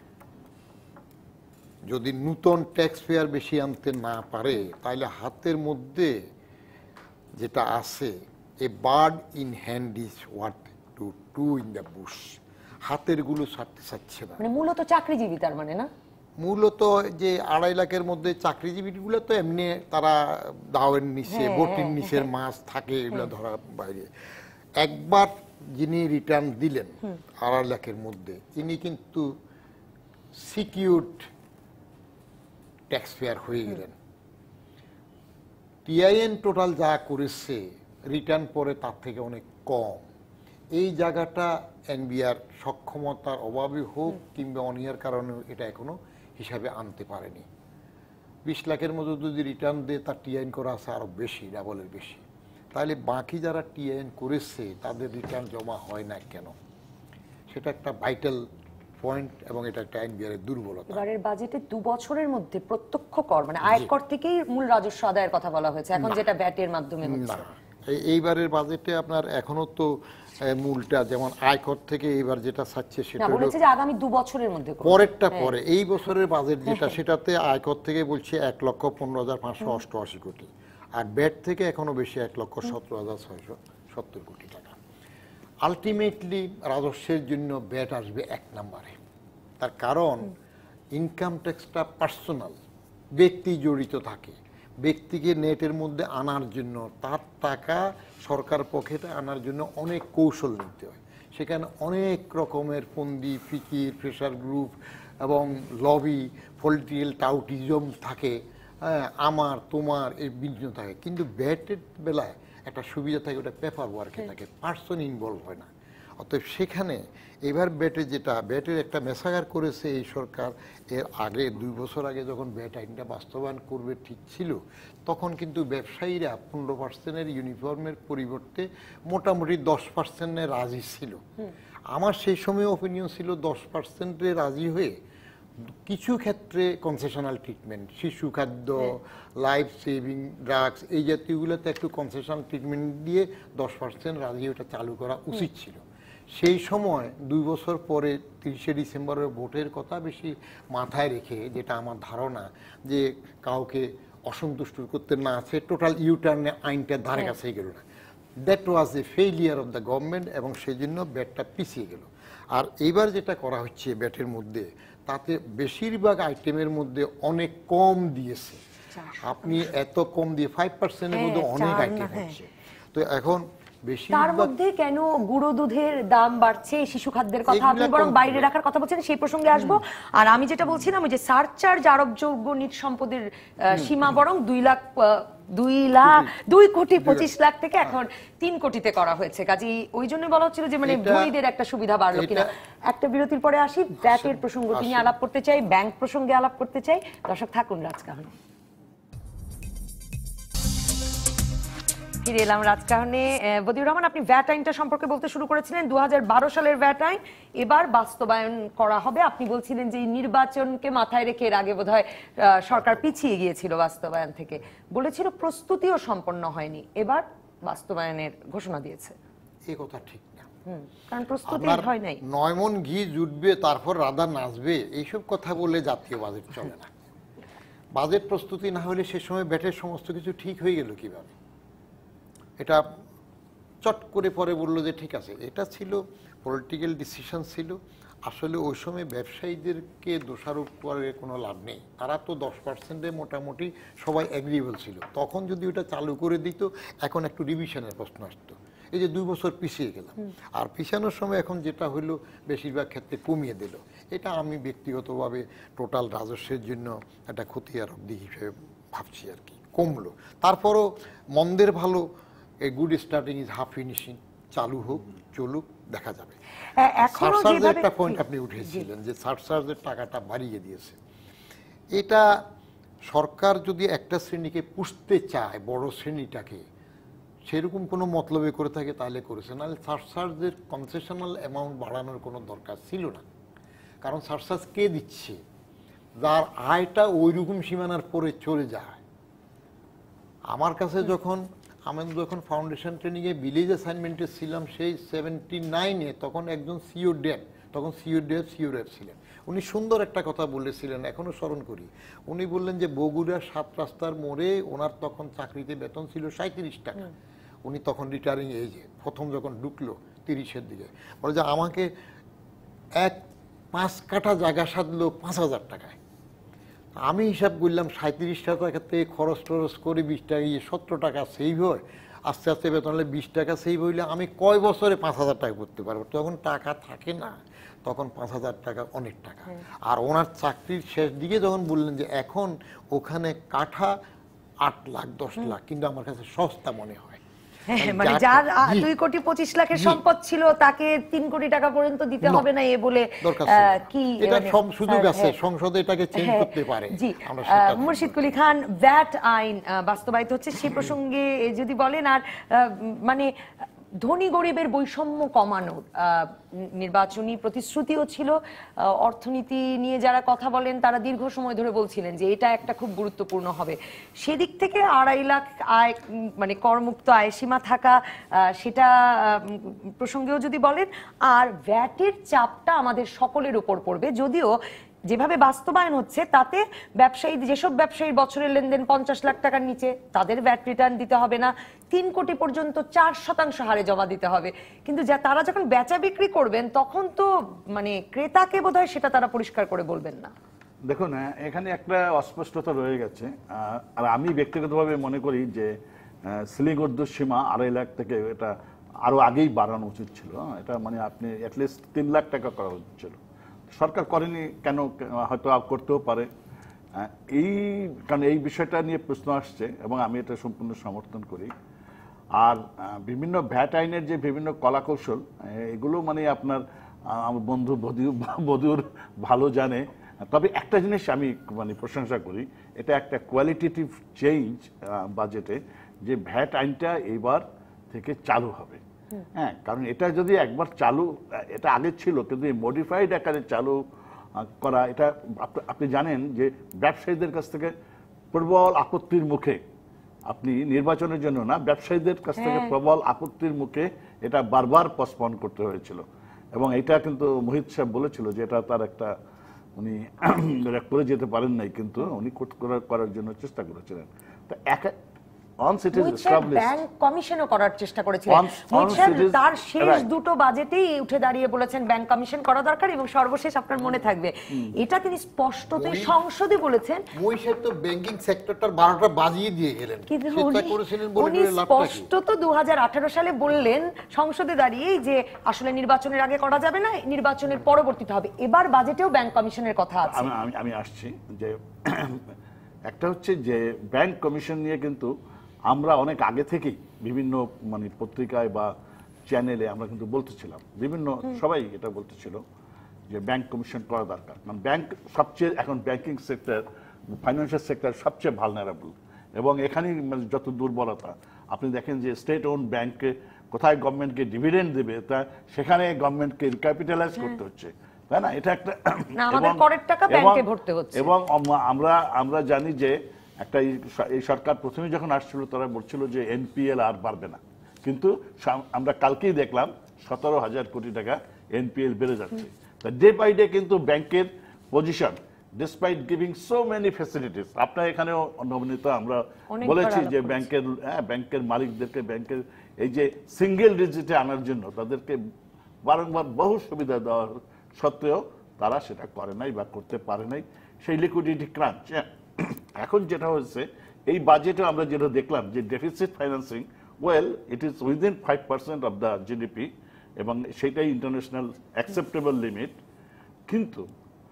যদি নতুন ট্যাক্স পেয়ার বেশি আনতে না পারে, তাহলে হাতের মধ্যে যেটা আছে, a bird in hand is what to do in the bush, হাতের গুলো ছাড়তে চাচ্ছে না। মানে মূলত চাকরিজীবী, তার মানে না, মূলত যে 2.5 লাখের মধ্যে চাকরিজীবীগুলো তো এমনি তারা দাওয়ের নিচে, বটির নিচের মাছ থাকে, এগুলো ধরা বাইরে। একবার যিনি রিটার্ন দিলেন 2.5 লাখের মধ্যে, তিনি কিন্তু সিকিউরড ট্যাক্স পেয়ার হয়ে গেলেন। টিআইএন টোটাল যা করেছে রিটার্ন পরে তার থেকে অনেক কম। এই জায়গাটা এনবিআর সক্ষমতার অভাবে হোক কিংবা অনিয়ার কারণে এটা এখনো হিসাবে আনতে পারেনি। 20 লাখের মতো যদি রিটার্ন দেয় তার টিআইএন করা আছে আরও বেশি, ডাবলের বেশি। তাহলে বাকি যারা টিআইএন করেছে তাদের রিটার্ন জমা হয় না কেন, সেটা একটা ভাইটাল পয়েন্ট এবং এটা একটা এনবিআর এর দুর্বলতা। এবারের বাজেটে 2 বছরের মধ্যে প্রত্যক্ষ কর মানে আয়কর থেকেই মূল রাজস্ব আদায়ের কথা বলা হয়েছে, এখন যেটা ভ্যাটের মাধ্যমে হচ্ছে। না, এইবারের বাজেটে আপনার এখনো তো মূলটা যেমন আয়কর থেকে এইবার যেটা চাচ্ছে সেটা না, হলো বলেছে যে আগামী 2 বছরের মধ্যে করবে। পরেরটা পরে, এই বছরের বাজেট যেটা সেটাতে আয়কর থেকে বলছে 1,15,588 কোটি, আর ব্যাট থেকে এখনো বেশি 1,17,670 কোটি টাকা। আলটিমেটলি রাজস্বের জন্য ব্যাট আসবে 1 নম্বরে। তার কারণ ইনকাম ট্যাক্সটা পার্সোনাল, ব্যক্তি জড়িত থাকে। ব্যক্তিকে নেটের মধ্যে আনার জন্য, তার টাকা সরকার পকেটে আনার জন্য অনেক কৌশল নিতে হয়। সেখানে অনেক রকমের ফন্দি, ফিকির, প্রেশার গ্রুপ এবং লবি, পলিটিক্যাল টাউটিজম থাকে, আমার তোমার এই বিভিন্ন থাকে। কিন্তু ব্যাটের বেলায় একটা সুবিধা থাকে, ওটা পেপার ওয়ার্কে থাকে, পার্সন ইনভলভ হয় না। অতএব সেখানে এবার ব্যাটের একটা মেসাগার করেছে এই সরকার। এর আগে 2 বছর আগে যখন ব্যাট আইনটা বাস্তবায়ন করবে ঠিক ছিল, তখন কিন্তু ব্যবসায়ীরা 15% ইউনিফর্মের পরিবর্তে মোটামুটি 10% রাজি ছিল। আমার সেই সময় ওপিনিয়ন ছিল 10% রাজি হয়ে কিছু ক্ষেত্রে কনসেশনাল ট্রিটমেন্ট, শিশু খাদ্য, লাইফ সেভিং ড্রাগস, এই জাতীয়গুলোতে একটু কনসেশনাল ট্রিটমেন্ট দিয়ে 10% রাজি ওটা চালু করা উচিত ছিল। সেই সময় 2 বছর পরে 30শে ডিসেম্বরের ভোটের কথা বেশি মাথায় রেখে, যেটা আমার ধারণা যে কাউকে অসন্তুষ্ট করতে না আছে, টোটাল ইউটার্নে আইনটার ধারে কাছেই গেল না। That was a failure of the government এবং সেই জন্য ব্যাটটা পিছিয়ে গেল। আর এইবার যেটা করা হচ্ছে ব্যাটের মধ্যে, তাতে বেশিরভাগ আইটেমের মধ্যে অনেক কম দিয়েছে। আপনি এত কম দিয়ে 5%-এর মধ্যে অনেক আইটেম হচ্ছে। তো এখন তার মধ্যে কেন গুঁড়ো দুধের দাম বাড়ছে, শিশু খাদ্যের কথা আপনি বরং বাইরে রাখার কথা বলছেন, সেই প্রসঙ্গে আসবো। আর আমি যেটা বলছিলাম ওই যে সারচার্জ আরোপযোগ্য নিট সম্পদের সীমা বরং 2 কোটি 25 লাখ থেকে এখন 3 কোটিতে করা হয়েছে। কাজেই ওই জন্য বলা হচ্ছিল যে মানে ভূমিদের একটা সুবিধা বাড়লো কিনা। একটা বিরতির পরে আসি, ব্যাটের প্রসঙ্গটি নিয়ে আলাপ করতে চাই, ব্যাংক প্রসঙ্গে আলাপ করতে চাই। দর্শক থাকুন রাজকাহনে। ফিরে এলাম রাজকাহনে। বদিউর রহমান, আপনি ভ্যাট আইনটা সম্পর্কে বলতে শুরু করেছিলেন। 2012 সালের ভ্যাট আইন এবার বাস্তবায়ন করা হবে। আপনি বলছিলেন যে নির্বাচনকে মাথায় রেখে এর আগে বোধহয় সরকার পিছিয়ে গিয়েছিল বাস্তবায়ন থেকে, বলেছিল প্রস্তুতিও সম্পন্ন হয়নি, এবার বাস্তবায়নের ঘোষণা দিয়েছে। এই কথা ঠিক না, কারণ প্রস্তুতি হয় নাই। 9 মণ ঘি জুটবে তারপর রাধা নাচবে, এইসব কথা বলে জাতীয় বাজেট চলে না। বাজেট প্রস্তুতি না হলে সে সময় ব্যাটের সমস্ত কিছু ঠিক হয়ে গেল কিভাবে? এটা চট করে পরে বললো যে ঠিক আছে, এটা ছিল পলিটিক্যাল ডিসিশন ছিল। আসলে ওই সময় ব্যবসায়ীদেরকে দোষারোপ করে কোনো লাভ নেই, তারা তো 10%-এ মোটামুটি সবাই এগ্রিবল ছিল। তখন যদি ওটা চালু করে দিত, এখন একটু রিভিশনের প্রশ্ন আসতো। এই যে 2 বছর পিছিয়ে গেলাম, আর পিছানোর সময় এখন যেটা হইলো বেশিরভাগ ক্ষেত্রে কমিয়ে দিল। এটা আমি ব্যক্তিগতভাবে টোটাল রাজস্বের জন্য একটা ক্ষতিকারক দিক হিসেবে ভাবছি আর কি, কমলো। তারপরও মন্দের ভালো, a good starting is half finishing. চালু হোক, চলুক, দেখা যাবে। সারচার্জের একটা পয়েন্ট আপনি উঠেছিলেন যে সারচার্জের টাকাটা বাড়িয়ে দিয়েছে। এটা সরকার যদি একটা শ্রেণীকে পুষতে চায়, বড় শ্রেণীটাকে, সেরকম কোনো মতলবে করে থাকে তাহলে করেছে, নাহলে সারচার্জের কনসেশনাল অ্যামাউন্ট বাড়ানোর কোনো দরকার ছিল না। কারণ সারচার্জ কে দিচ্ছে? যার আয়টা ওইরকম সীমানার পরে চলে যায়। আমার কাছে আমি যখন ফাউন্ডেশন ট্রেনিংয়ে ভিলেজ অ্যাসাইনমেন্টে ছিলাম সেই 79-এ, তখন একজন সিও ডেপ, তখন সিও ছিলেন। উনি সুন্দর একটা কথা বলেছিলেন, এখনো স্মরণ করি। উনি বললেন যে বগুড়া 7 রাস্তার মোড়ে ওনার তখন চাকরিতে বেতন ছিল 37 টাকা। উনি তখন রিটায়ারিং এজে, প্রথম যখন ঢুকলো 30-এর দিকে, বলে যে আমাকে 5 কাঠা জায়গা সাধলো 5,000 টাকায়। আমি হিসাব করলাম 37 টাকা থেকে খরচ টরচ করে 20 টাকা 17 টাকা সেভ হয়, আস্তে আস্তে বেতন হলে 20 টাকা সেভ হইলে আমি কয় বছরে 5,000 টাকা করতে পারবো? তখন টাকা থাকে না, তখন 5,000 টাকা অনেক টাকা। আর ওনার চাকরির শেষ দিকে যখন বললেন যে এখন ওখানে কাঠা 8 লাখ 10 লাখ, কিন্তু আমার কাছে সস্তা মনে হয়। হ্যাঁ, মানে যার 2,25,00,000-এর সম্পদ ছিল তাকে 3 কোটি টাকা পর্যন্ত দিতে হবে না এ বলে দরকার ছিল না। কি এটা মানে, সুযোগ আছে, হ্যাঁ। সংসদে এটাকে চেঞ্জ হ্যাঁ, করতে পারে। জি আমরা সেটা মুর্শিদ কুলি খান, ভ্যাট আইন বাস্তবায়িত হচ্ছে সে প্রসঙ্গে যদি বলেন, আর মানে ধনী গরিবের বৈষম্য কমানোর নির্বাচনী প্রতিশ্রুতিও ছিল। অর্থনীতি নিয়ে যারা কথা বলেন তারা দীর্ঘ সময় ধরে বলছিলেন যে এটা একটা খুব গুরুত্বপূর্ণ হবে। সেদিক থেকে 2.5 লাখ আয়, মানে করমুক্ত আয় সীমা থাকা, সেটা প্রসঙ্গেও যদি বলেন। আর ভ্যাটের চাপটা আমাদের সকলের উপর পড়বে, যদিও যেভাবে বাস্তবায়ন হচ্ছে তাতে ব্যবসায়ী, যেসব ব্যবসায়ীর বছরের লেনদেন 50 লাখ টাকার নিচে, তাদের ভ্যাট রিটার্ন দিতে হবে না। 3 কোটি পর্যন্ত 4% হারে জমা দিতে হবে। কিন্তু তারা যখন বেচা বিক্রি করবেন তখন তো মানে ক্রেতাকে বোধহয় সেটা তারা পরিষ্কার করে বলবেন না। দেখুন, এখানে একটা অস্পষ্টতা রয়ে গেছে। আর আমি ব্যক্তিগতভাবে মনে করি যে সিলিং উর্ধ্বর সীমা 2.5 লাখ থেকে এটা আরো আগেই বাড়ানো উচিত ছিল। এটা মানে আপনি অ্যাটলিস্ট 3 লাখ টাকা করা উচিত ছিল। সরকার করেনি কেন, হয়তো করতেও পারে। কারণ এই বিষয়টা নিয়ে প্রশ্ন আসছে এবং আমি এটা সম্পূর্ণ সমর্থন করি। আর বিভিন্ন ভ্যাট আইনের যে বিভিন্ন কলাকৌশল, এগুলো মানে আপনার আমার বন্ধু বধুর ভালো জানে। তবে একটা জিনিস আমি মানে প্রশংসা করি, এটা একটা কোয়ালিটেটিভ চেঞ্জ বাজেটে, যে ভ্যাট আইনটা এবার থেকে চালু হবে। হ্যাঁ, কারণ এটা যদি একবার চালু, এটা আগে ছিল কিন্তু মডিফাইড আকারে চালু করা, এটা আপনি জানেন যে ব্যবসায়ীদের কাছ থেকে প্রবল আপত্তির মুখে, আপনি নির্বাচনের জন্য না, ব্যবসায়ীদের কাছ থেকে প্রবল আপত্তির মুখে এটা বারবার পোস্টপোন করতে হয়েছিল। এবং এটা কিন্তু মোহিত সাহেব বলেছিল যে এটা তার একটা, উনি করে যেতে পারেন নাই, কিন্তু উনি করার জন্য চেষ্টা করেছিলেন। তো ব্যাংক কমিশনও করার চেষ্টা করেছিলেন। তার শেষ দুটো বাজেটেই উঠে দাঁড়িয়ে বলেছেন ব্যাংক কমিশন করা দরকার, এবং সর্বশেষ আপনার মনে থাকবে এটা তিনি স্পষ্টতই সংসদে বলেছেন। মহিষের তো ব্যাংকিং সেক্টরটার 12টা বাজিয়ে দিয়ে গেলেন, চেষ্টা করেছিলেন বলে উনি স্পষ্টত 2018 সালে বললেন সংসদে দাঁড়িয়ে যে আসলে নির্বাচনের আগে করা যাবে না, নির্বাচনের পরবর্তীতে হবে। এবার বাজেটেও ব্যাংক কমিশনের কথা আছে। আমি আসছি যে একটা হচ্ছে যে ব্যাংক কমিশন নিয়ে কিন্তু আমরা অনেক আগে থেকেই বিভিন্ন মানে পত্রিকায় বা চ্যানেলে আমরা কিন্তু বলতেছিলাম, বিভিন্ন সবাই এটা বলতেছিল যে ব্যাংক কমিশন করা দরকার। মানে ব্যাংক সবচেয়ে, এখন ব্যাংকিং সেক্টর, ফাইন্যান্সিয়াল সেক্টর সবচেয়ে ভালনারেবল, এবং এখানেই মানে যত দুর্বলতা। আপনি দেখেন যে স্টেট ওন ব্যাংকে কোথায় গভর্নমেন্টকে ডিভিডেন্ড দেবে, তা সেখানে গভর্নমেন্টকে রিক্যাপিটালাইজ করতে হচ্ছে, তাই না? এটা একটা, এবং আমরা জানি যে একটা এই সরকার প্রথমে যখন আসছিল তারা বলছিল যে এনপিএল আর বাড়বে না, কিন্তু আমরা কালকেই দেখলাম 17,000 কোটি টাকা এনপিএল বেড়ে যাচ্ছে। ডে বাই ডে কিন্তু ব্যাংকের position, despite giving so many facilities, আপনার এখানেও নবনীত আমরা বলেছি যে ব্যাংকের মালিকদেরকে, ব্যাংকের এই যে সিঙ্গেল ডিজিটে আনার জন্য তাদেরকে বারংবার বহু সুবিধা দেওয়ার সত্ত্বেও তারা সেটা করে নাই বা করতে পারে নাই। সেই লিকুইডিটি ক্রাঞ্চ। এখন যেটা হচ্ছে এই বাজেটে আমরা যেটা দেখলাম যে deficit financing, well it is within 5% of the GDP, এবং সেটাই ইন্টারন্যাশনাল অ্যাকসেপ্টেবল লিমিট। কিন্তু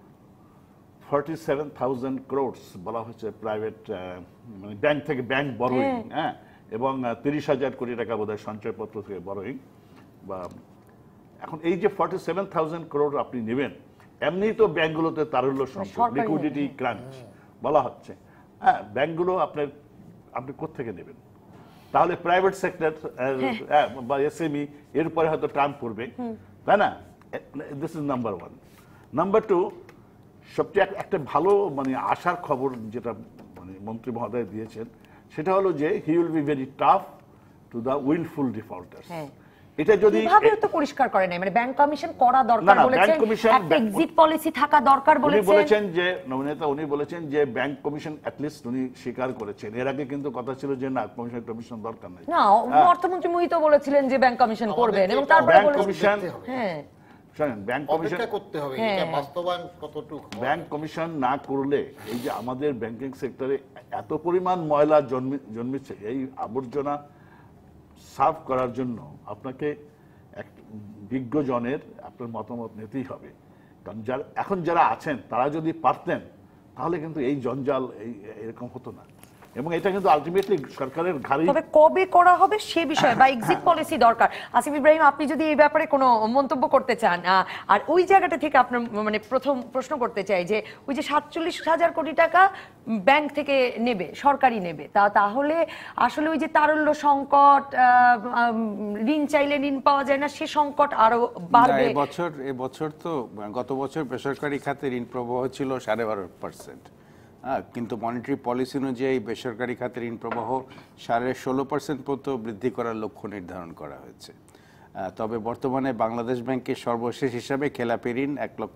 47,000 crores বলা হচ্ছে প্রাইভেট, মানে ব্যাংক থেকে ব্যাংক বরোয়িং, হ্যাঁ, এবং 30,000 কোটি টাকা বোধহয় সঞ্চয়পত্র থেকে বরোয়িং। বা এখন এই যে 47,000 crore আপনি নেবেন, এমনি তো ব্যাংকগুলোতে তারল্য সংকট, লিকুইডিটি ক্রাঞ্চ বলা হচ্ছে। হ্যাঁ, ব্যাংকগুলো আপনি কোত্থেকে নেবেন? তাহলে প্রাইভেট সেক্টর বা এসএমই এরপরে হয়তো টার্ন করবে, তাই না? This is number 1। নাম্বার 2, সবচেয়ে একটা ভালো মানে আশার খবর যেটা মানে মন্ত্রী মহোদয় দিয়েছেন, সেটা হলো যে he will be very tough to the wilful defaulters. এটা যদি কিভাবে তো পরিষ্কার করে নাই, মানে ব্যাংক কমিশন করা দরকার বলেছেন, একটা এক্সিট পলিসি থাকা দরকার বলেছেন যে নবনীতা, উনি বলেছেন যে ব্যাংক কমিশন অ্যাটলিস্ট উনি স্বীকার করেছেন। এর আগে কিন্তু কথা ছিল যে না, কমিশন দরকার নাই। না, অর্থমন্ত্রী মোহিত বলেছিলেন যে ব্যাংক কমিশন করবেন, এবং তারপরে ব্যাংক কমিশন, হ্যাঁ শুনেন, ব্যাংক কমিশন করতে হবে, এটা বাস্তবায়ন কতটুকু। ব্যাংক কমিশন না করলে এই যে আমাদের ব্যাংকিং সেক্টরে এত পরিমাণ ময়লা জন্মেছে, এই আবর্জনা সার্ভ করার জন্য আপনাকে এক বিজ্ঞজনের আপনার মতামত নিতেই হবে। কারণ যারা আছেন তারা যদি পারতেন তাহলে কিন্তু এই জঞ্জাল এরকম হতো না। এবং এটা কিন্তু আলটিমেটলি সরকারের ঘাড়ে। তবে কবে করা হবে সে বিষয়ে বা এক্সিট পলিসি দরকার। আসিফ ইব্রাহিম, আপনি যদি এই ব্যাপারে কোনো মন্তব্য করতে চান, আর ওই জায়গাটা থেকে আপনার মানে প্রথম প্রশ্ন করতে চাই যে ওই যে 47,000 কোটি টাকা ব্যাংক থেকে নেবে, সরকারি নেবে, তাহলে আসলে ওই যে তারল্য সংকট, ঋণ চাইলে ঋণ পাওয়া যায় না, সে সংকট আরো বাড়বে। এবছর তো গত বছর বেসরকারি খাতে ঋণ প্রবাহ ছিল 12.5%, কিন্তু মনিটারি পলিসি অনুযায়ী বেসরকারি খাতে ঋণ প্রবাহ 16.5% পর্যন্ত বৃদ্ধি করার লক্ষ্য নির্ধারণ করা হয়েছে। তবে বর্তমানে বাংলাদেশ ব্যাংকের সর্বশেষ হিসাবে খেলাপি ঋণ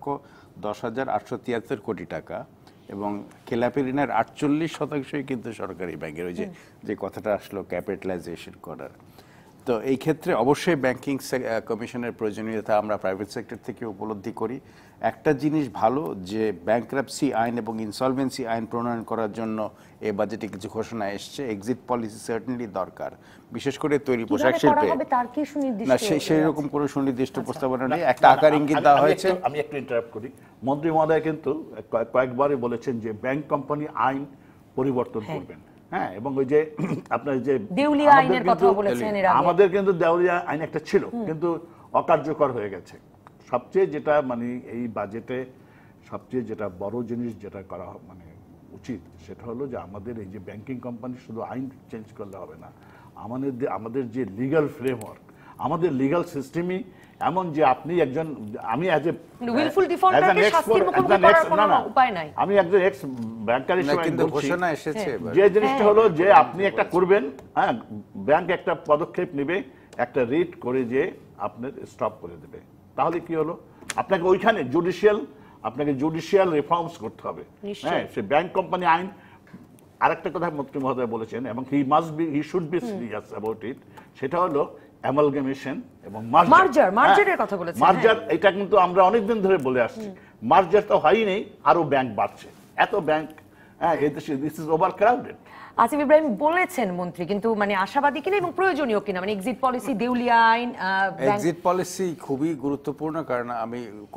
1,10,873 কোটি টাকা, এবং খেলাপি ঋণের 48% কিন্তু সরকারি ব্যাংকের, ওই যে কথাটা আসলো ক্যাপিটালাইজেশন করার। তো এই ক্ষেত্রে অবশ্যই ব্যাংকিং কমিশনের প্রয়োজনীয়তা আমরা প্রাইভেট সেক্টর থেকে উপলব্ধি করি। একটা জিনিস ভালো যে ব্যাংক্রাপসি আইন এবং ইনসলভেন্সি আইন প্রণয়ন করার জন্য এই বাজেটে কিছু ঘোষণা এসছে। এক্সিট পলিসি সার্টেনলি দরকার, বিশেষ করে তৈরি পোশাক শিল্পে। না, সেই রকম কোনো সুনির্দিষ্ট প্রস্তাবনা নেই, একটা আকার ইঙ্গিত দেওয়া হয়েছে। আমি একটু ইন্টারাপ্ট করি। মন্ত্রী মহোদয় কিন্তু কয়েকবারই বলেছেন যে ব্যাংক কোম্পানি আইন পরিবর্তন করবেন। হ্যাঁ, এবং ওই যে আপনার যে দেউলিয়া আইনের কথা বলেছেন এর আগে, আমাদের কিন্তু দেউলিয়া আইন একটা ছিল, কিন্তু অকার্যকর হয়ে গেছে। সবচেয়ে যেটা মানে এই বাজেটে সবচেয়ে যেটা বড় জিনিস যেটা করা মানে উচিত, সেটা হলো যে আমাদের এই যে ব্যাংকিং কোম্পানি শুধু আইন চেঞ্জ করলে হবে না, আমাদের যে লিগ্যাল ফ্রেমওয়ার্ক, আমাদের লিগ্যাল সিস্টেমই এমন যে আপনি একজন, আমি অ্যাজ এ উইলফুল ডিফল্টারকে শাস্তির মুখোমুখি করার কোনো উপায় নাই। আমি একজন এক্স ব্যাংকার হিসেবে কিন্তু ঘোষণা এসেছে যে জিনিসটা হলো যে আপনি একটা করবেন, হ্যাঁ, ব্যাংক একটা পদক্ষেপ নেবে, একটা রিট করে যে আপনার স্টপ করে দেবে, তাহলে কি হলো, আপনাকে ওইখানে জুডিশিয়াল রিফর্মস করতে হবে। হ্যাঁ, সে ব্যাংক কোম্পানি আইন। আরেকটা কথা মন্ত্রী মহোদয় বলেছেন, এবং he should be serious about it, সেটা হলো অ্যামালগামেশন এবং মার্জারের কথা বলেছেন। মার্জার, এটা কিন্তু আমরা অনেকদিন ধরে বলে আসছি, মার্জার তো হয়ই নেই, আরো ব্যাংক বাড়ছে, এত ব্যাংক, হ্যাঁ, this is overcrowded. Asif Ibrahim বলেছেন মন্ত্রী, কিন্তু মানে আশাবাদী কিনা এবং প্রয়োজনীয় কিনা, মানে এক্সিট পলিসি, দেউলিয়া আইন, এক্সিট পলিসি খুবই গুরুত্বপূর্ণ। কারণ আমি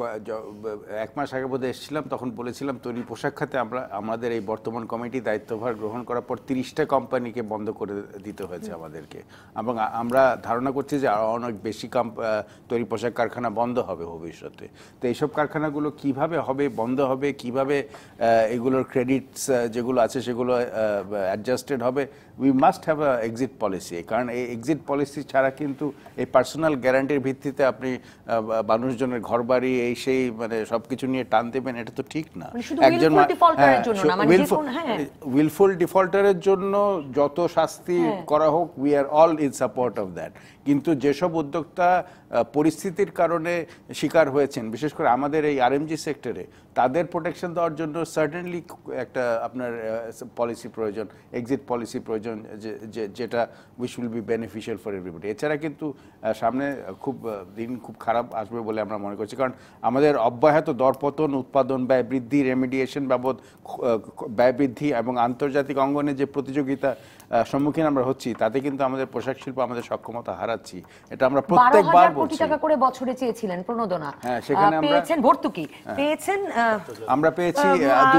1 মাস আগে বোধহয় এসেছিলাম, তখন বলেছিলাম তৈরি পোশাক খাতে আমাদের এই বর্তমান কমিটি দায়িত্বভার গ্রহণ করার পর 30টা কোম্পানিকে বন্ধ করে দিতে হয়েছে আমাদেরকে, এবং আমরা ধারণা করছি যে আরো অনেক বেশি তৈরি পোশাক কারখানা বন্ধ হবে ভবিষ্যতে। তো এইসব কারখানাগুলো কিভাবে হবে, বন্ধ হবে কিভাবে, এগুলোর ক্রেডিটস যেগুলো আছে সেগুলো অ্যাডজাস্টেড হবে। We must have a exit policy, কারণ এই এক্সিট পলিসি ছাড়া কিন্তু এই পার্সোনাল গ্যারান্টির ভিত্তিতে আপনি মানুষজনের ঘরবাড়ি এই সেই মানে সবকিছু নিয়ে টান দেবেন, এটা তো ঠিক না। একজন উইলফুল ডিফল্টারের জন্য যত শাস্তি করা হোক, we are all in support of that. কিন্তু যেসব উদ্যোক্তা পরিস্থিতির কারণে শিকার হয়েছেন, বিশেষ করে আমাদের এই আরএমজি সেক্টরে, তাদের প্রোটেকশন দেওয়ার জন্য সার্টেনলি একটা আপনার পলিসি প্রয়োজন, এক্সিট পলিসি প্রয়োজন, যেটা which will be beneficial for everybody. এছাড়া কিন্তু সামনে দিন খুব খারাপ আসবে বলে আমরা মনে করছি, কারণ আমাদের অব্যাহত দরপতন, উৎপাদন ব্যয় বৃদ্ধি, রেমিডিয়েশন বাবদ ব্যয় বৃদ্ধি এবং আন্তর্জাতিক অঙ্গনে যে প্রতিযোগিতা সম্মুখীন আমরা হচ্ছি, তাতে কিন্তু আমাদের পোশাক শিল্প আমাদের সক্ষমতা হারাচ্ছি। এটা আমরা প্রত্যেকবার বলছি। 12,000 কোটি টাকা করে বছরে চেয়েছিলেন প্রণোদনা, হ্যাঁ, সেখানে আমরা পেয়েছেন ভর্তুকি, পেয়েছেন আমরা পেয়েছি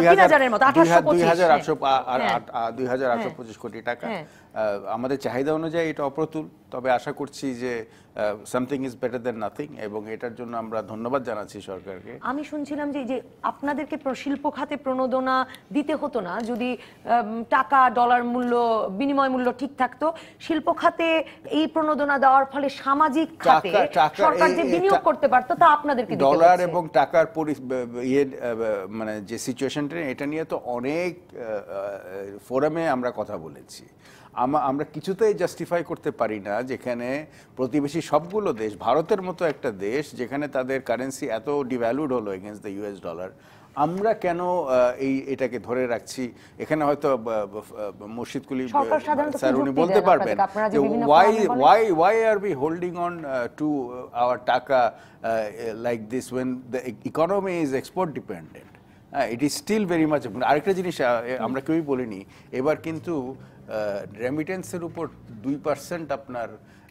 2,825 কোটি টাকা। আমাদের চাহিদা অনুযায়ী এটা অপ্রতুল, তবে আশা করছি যে something is better than nothing, এবং এটার জন্য আমরা ধন্যবাদ জানাচ্ছি সরকারকে। আমি শুনছিলাম যে আপনাদেরকে শিল্প খাতে প্রণোদনা দিতে হতো না যদি টাকা ডলার মূল্য বিনিময় মূল্য ঠিক থাকতো। শিল্প খাতে এই প্রণোদনা দেওয়ার ফলে সামাজিক খাতে সরকার যে বিনিয়োগ করতে পারতো তা আপনাদেরকে দিতে হচ্ছে। ডলার এবং টাকার মানে যে সিচুয়েশনটা, এটা নিয়ে তো অনেক ফোরামে আমরা কথা বলেছি। আমরা কিছুতেই জাস্টিফাই করতে পারি না যেখানে প্রতিবেশী সবগুলো দেশ, ভারতের মতো একটা দেশ যেখানে তাদের কারেন্সি এত ডিভ্যালুড হলো এগেইনস্ট দ্য ইউএস ডলার, আমরা কেন এটাকে ধরে রাখছি। এখানে হয়তো মুর্শিদ কুলি স্যার উনি বলতে পারবেন যে why are we holding on to our টাকা like this when the economy is export dependent. It is still very much. আরেকটা জিনিস আমরা কেউই বলিনি, এবার কিন্তু রেমিটেন্সের উপর 2% আপনার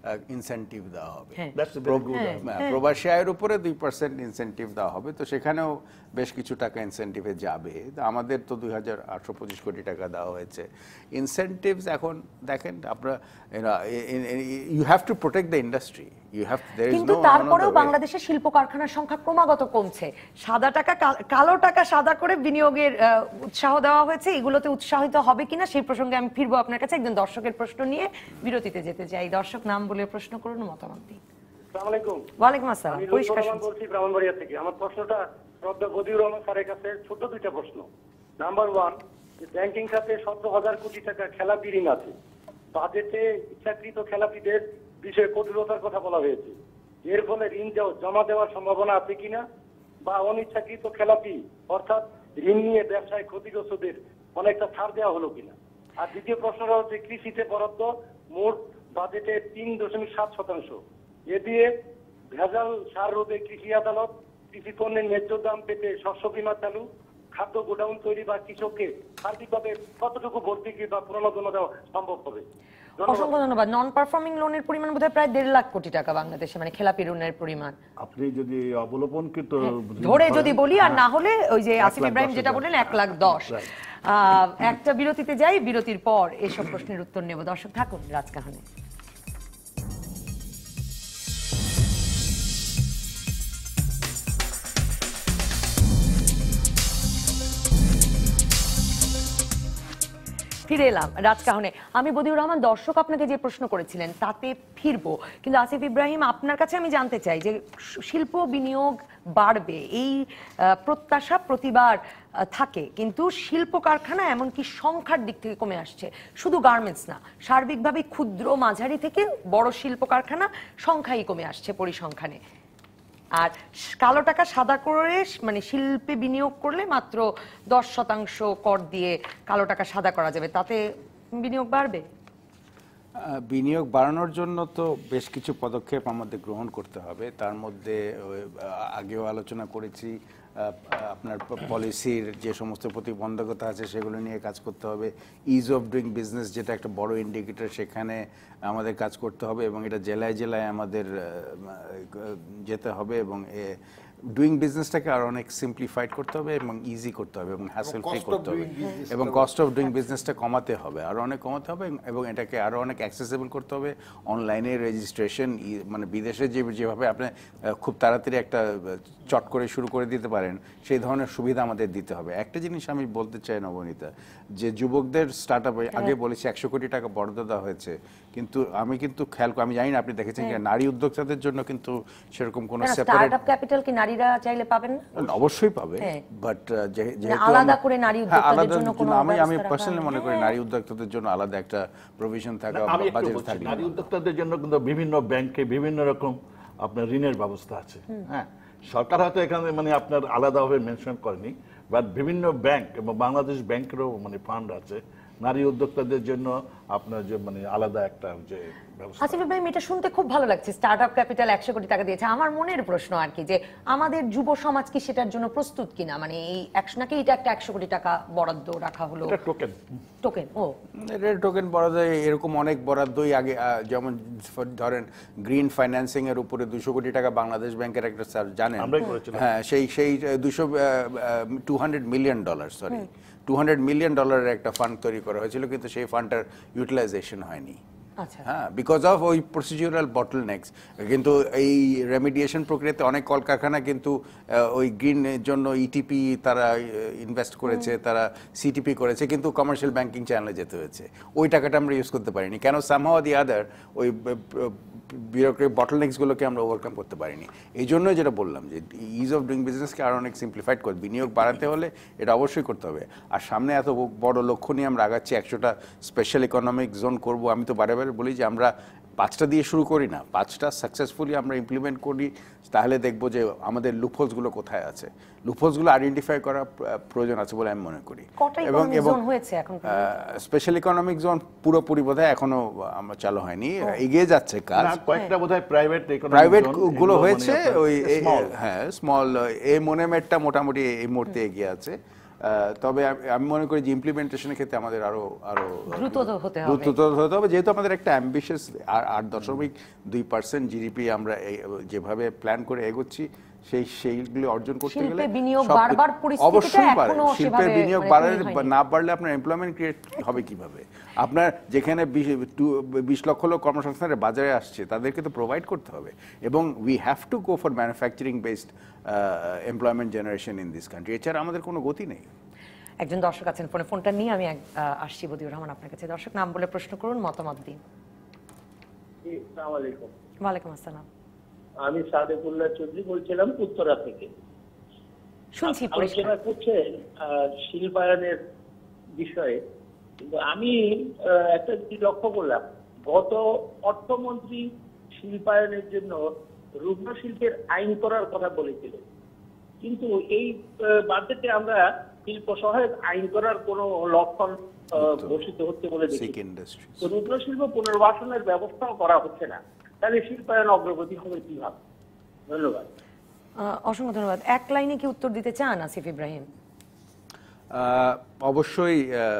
ইনসেনটিভ দেওয়া হবে। That's a very good প্রবাসী আয়ের উপরে 2% ইনসেনটিভ দেওয়া হবে, তো সেখানেও বেশ কিছু টাকা ইনসেনটিভে যাবে। তো আমাদের তো 2825 কোটি টাকা দেওয়া হয়েছে ইনসেনটিভস। এখন দেখেন আপনারা, you have to protect the industry, you have, there is কিন্তু নো তারপরেও বাংলাদেশের শিল্প কারখানার সংখ্যা ক্রমাগত কমছে। সাদা টাকা কালো টাকা সাদা করে বিনিয়োগের উৎসাহ দেওয়া হয়েছে, এগুলোতে উৎসাহিত হবে কিনা সেই প্রসঙ্গে আমি ফিরবো আপনার কাছে। একজন দর্শকের প্রশ্ন নিয়ে বিরতিতে যেতে চাই। দর্শক নাম বলে প্রশ্ন করুন, মতামত দিন। আসসালামু আলাইকুম। ওয়ালাইকুম আসসালাম। আমি পরিষ্কার রহমান বলছি ব্রাহ্মণবাড়িয়া থেকে। আমার প্রশ্নটা শ্রদ্ধা বদিউর রহমান স্যারের কাছে ছোট দুইটা প্রশ্ন। নাম্বার 1, ব্যাংকিং খাতে 17,000 কোটি টাকা খেলাপি ঋণ আছে। বাজেটে ইচ্ছাকৃত খেলাপিদের বিষয়ে কঠোরতার কথা বলা হয়েছে। এর ফলে ঋণ জমা দেওয়ার সম্ভাবনা আছে কিনা, বা অনিচ্ছাকৃত খেলাপি অর্থাৎ ঋণ নিয়ে ব্যবসায় ক্ষতিগ্রস্তদের অনেকটা ছাড় দেওয়া হলো কিনা। আর দ্বিতীয় প্রশ্নটা হচ্ছে কৃষিতে বরাদ্দ মোট বাজেটে 3.7%। এ দিয়ে ভেজাল সার রোধে কৃষি আদালত, কৃষি পণ্যের ন্যায্য দাম পেতে শস্য বীমা চালু, খাদ্য গোডাউন তৈরি বা কৃষককে সার্বিকভাবে কতটুকু ভর্তি বা প্রণোদনা দেওয়া সম্ভব হবে? অসংখ্য ধন্যবাদ। নন পারফর্মিং লোনের পরিমাণ বোধহয় প্রায় 1.5 লাখ কোটি টাকা বাংলাদেশে, মানে খেলাপি ঋণের পরিমাণ আপনি যদি অবলোপনকৃত ধরে যদি বলি, আর না হলে ওই যে আসিফ ইব্রাহিম যেটা বললেন 1,10,000। একটা বিরতিতে যাই, বিরতির পর এসব প্রশ্নের উত্তর নেব। দর্শক থাকুন রাজকাহনে। ফিরে এলাম রাজকাহনে। আমি বদিউর রহমান, দর্শক আপনাকে যে প্রশ্ন করেছিলেন তাতে ফিরবো, কিন্তু আসিফ ইব্রাহিম আপনার কাছে আমি জানতে চাই যে শিল্প বিনিয়োগ বাড়বে এই প্রত্যাশা প্রতিবার থাকে, কিন্তু শিল্প কারখানা এমনকি সংখ্যার দিক থেকে কমে আসছে। শুধু গার্মেন্টস না, সার্বিকভাবে ক্ষুদ্র মাঝারি থেকে বড় শিল্প কারখানা সংখ্যাই কমে আসছে পরিসংখ্যানে। আর কালো টাকা সাদা করে মানে শিল্পে বিনিয়োগ করলে মাত্র 10% কর দিয়ে কালো টাকা সাদা করা যাবে, তাতে বিনিয়োগ বাড়বে? বিনিয়োগ বাড়ানোর জন্য তো বেশ কিছু পদক্ষেপ আমাদের গ্রহণ করতে হবে। তার মধ্যে আগেও আলোচনা করেছি, আপনার পলিসির যে সমস্ত প্রতিবন্ধকতা আছে সেগুলো নিয়ে কাজ করতে হবে। ইজ অফ ডুইং বিজনেস যেটা একটা বড় ইন্ডিকেটর, সেখানে আমাদের কাজ করতে হবে এবং এটা জেলায় জেলায় আমাদের যেতে হবে এবং ডুইং বিজনেসটাকে আরো অনেক সিম্পলিফাইড করতে হবে এবং ইজি করতে হবে এবং হ্যাসেল ফ্রি করতে হবে এবং কস্ট অফ ডুইং বিজনেসটা কমাতে হবে, আরো অনেক কমাতে হবে এবং এটাকে আরো অনেক অ্যাক্সেসিবল করতে হবে। অনলাইনে রেজিস্ট্রেশন, মানে বিদেশে যেভাবে আপনি খুব তাড়াতাড়ি একটা চট করে শুরু করে দিতে পারেন, সেই ধরনের সুবিধা আমাদের দিতে হবে। একটা জিনিস আমি বলতে চাই নবনীতা, যে যুবকদের স্টার্ট আপে আগে বলেছি 100 কোটি টাকা বরাদ্দ দেওয়া হয়েছে, কিন্তু আমি খেয়াল আমি জানি না আপনি দেখেছেন যে নারী উদ্যোক্তাদের জন্য কিন্তু সেরকম কোনো সেপারেট স্টার্টআপ ক্যাপিটাল কি নারীরা চাইলে পাবেন না? অবশ্যই পাবে, বাট যেহেতু আলাদা করে নারী উদ্যোক্তাদের জন্য কোনো আমি পার্সোনালি মনে করি নারী উদ্যোক্তাদের জন্য আলাদা একটা প্রভিশন থাকা বাজেট থাকবে। নারী উদ্যোক্তাদের জন্য কিন্তু বিভিন্ন ব্যাংকে বিভিন্ন রকম আপনার ঋণের ব্যবস্থা আছে। হ্যাঁ, সরকার হয়তো এখানে মানে আপনার আলাদাভাবে মেনশন করেনি, বাট বিভিন্ন ব্যাংক এবং বাংলাদেশ ব্যাংকেরও মানে ফান্ড আছে নারী উদ্যোক্তাদের জন্য, আপনার যে মানে আলাদা একটা যে ব্যবস্থা। আসিফ ইব্রাহিম, এটা শুনতে খুব ভালো লাগছে, স্টার্টআপ ক্যাপিটাল 100 কোটি টাকা দিয়েছে। আমার মনের প্রশ্ন আর কি, যে আমাদের যুব সমাজ কি সেটার জন্য প্রস্তুত কিনা? মানে এই নাকি এটা একটা 100 কোটি টাকা বরাদ্দ রাখা হলো, এটা টোকেন টোকেন বরাদ্দ, এরকম অনেক বরাদ্দই আগে, যেমন ধরেন গ্রিন ফাইন্যান্সিং এর উপরে 200 কোটি টাকা বাংলাদেশ ব্যাংকের একটা, স্যার জানেন, হ্যাঁ, সেই 200 মিলিয়ন ডলার, সরি 200 মিলিয়ন ডলারের একটা ফান্ড তৈরি করা হয়েছিল, কিন্তু সেই ফান্ডটার ইউটিলাইজেশন হয়নি। হ্যাঁ, বিকজ অফ ওই প্রসিডিউরাল বটলনেকস। কিন্তু এই রেমিডিয়েশন প্রক্রিয়াতে অনেক কলকারখানা কিন্তু ওই গ্রিনের জন্য ইটিপি তারা ইনভেস্ট করেছে, তারা সিটিপি করেছে, কিন্তু কমার্শিয়াল ব্যাংকিং চ্যানেলে যেতে হয়েছে। ওই টাকাটা আমরা ইউজ করতে পারিনি, কেন? সামহাউ দি আদার ওই বিউরোক্রেটিক বটলনেক্সগুলোকে আমরা ওভারকাম করতে পারিনি। এই জন্যই যেটা বললাম যে ইজ অফ ডুইং বিজনেসকে আরও অনেক সিম্পলিফাইড করে বিনিয়োগ বাড়াতে হলে এটা অবশ্যই করতে হবে। আর সামনে এত বড় লক্ষ্য নিয়ে আমরা আগাচ্ছি, 100টা স্পেশাল ইকোনমিক জোন করব। আমি তো বারে বারে বলি যে আমরা 5টা দিয়ে শুরু করি না, 5টা সাকসেসফুলি আমরা ইমপ্লিমেন্ট করি, তাহলে দেখবো যে আমাদের লুপহোলসগুলো কোথায় আছে। লুপহোলসগুলো আইডেন্টিফাই করা প্রয়োজন আছে বলে আমি মনে করি। এবং স্পেশাল ইকোনমিক জোন পুরোপুরি বোধহয় এখনো আমরা চালু হয়নি, এগিয়ে যাচ্ছে কাজ। কয়েকটা বোধহয় প্রাইভেট গুলো হয়েছে, ওই হ্যাঁ স্মল, এই মোনেমেটটা মোটামুটি এই মুহূর্তে এগিয়ে আছে। তবে আমি মনে করি যে ইমপ্লিমেন্টেশনের ক্ষেত্রে আমাদের আরো দ্রুত হতে হবে। দ্রুত হতে হবে, যেহেতু আমাদের একটা অ্যাম্বিশিয়াস 8.2% জিডিপি আমরা যেভাবে প্ল্যান করে এগোচ্ছি সেইগুলো অর্জন করতে গেলে শিল্পে বিনিয়োগ বাড়বার পরিস্থিতিটা অবশ্যই বাড়ে। এখনো শিল্পের সেভাবে বিনিয়োগ না বাড়লে আপনার এমপ্লয়মেন্ট ক্রিয়েট হবে কিভাবে? আপনার যেখানে 20 লক্ষ লোক কর্মসংস্থানের বাজারে আসছে তাদেরকে তো প্রোভাইড করতে হবে, এবং we have to go for manufacturing based employment generation in this country. এছাড়া আমাদের কোনো গতি নেই। একজন দর্শক আছেন ফোনে, ফোনটা নিয়ে আমি আসছি বদিউর রহমান আপনার কাছে। দর্শক নাম বলে প্রশ্ন করুন, মতামত দিন। আসসালামু আলাইকুম। ওয়ালাইকুম আসসালাম। আমি সাদেকুল্লাহ চৌধুরী বলছিলাম উত্তরা থেকে। শুনছি পরিষ্কার। আলোচনা করছেন শিল্পায়নের বিষয়ে, কিন্তু আমি একটা জিনিস লক্ষ্য করলাম, গত অর্থমন্ত্রী শিল্পায়নের জন্য রুগ্ন শিল্পের আইন করার কথা বলেছিলেন, কিন্তু এই বাজেটে আমরা শিল্প সহায়ক আইন করার কোন লক্ষণ ঘোষিত হচ্ছে বলে দেখি। তো রুগ্ন শিল্প পুনর্বাসনের ব্যবস্থাও করা হচ্ছে না, তাহলে শিল্পায়ন অগ্রগতি হবে কিভাবে? ধন্যবাদ। অসংখ্য ধন্যবাদ। এক লাইনে কি উত্তর দিতে চান আসিফ ইব্রাহিম? অবশ্যই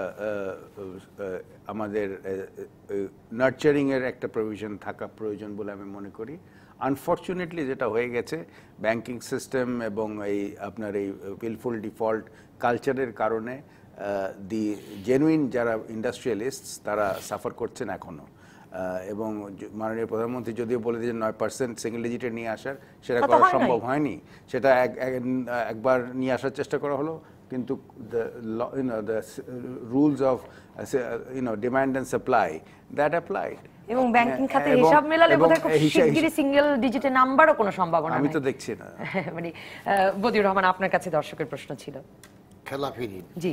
আমাদের নার্চারিং এর একটা প্রভিশন থাকা প্রয়োজন বলে আমি মনে করি। আনফর্চুনেটলি যেটা হয়ে গেছে, ব্যাংকিং সিস্টেম এবং এই আপনার এই উইলফুল ডিফল্ট কালচারের কারণে দি জেনুইন যারা ইন্ডাস্ট্রিয়ালিস্ট তারা সাফার করছেন এখনো। এবং মাননীয় প্রধানমন্ত্রী যদিও বলে দিয়েছেন 9% সিঙ্গেল ডিজিটে নিয়ে আসার, সেটা করা সম্ভব হয়নি। সেটা একবার নিয়ে আসার চেষ্টা করা হলো, কিন্তু the rules of demand and supply that applied. এবং ব্যাংকিং খাতে হিসাব মেলালে বোধহয় খুব শিগগিরই সিঙ্গেল ডিজিটে নাম্বারও কোনো সম্ভাবনা নেই। আমি তো দেখছি না। মানে বদিউর রহমান আপনার কাছে দর্শকের প্রশ্ন ছিল। খেলাপি ঋণ, জি,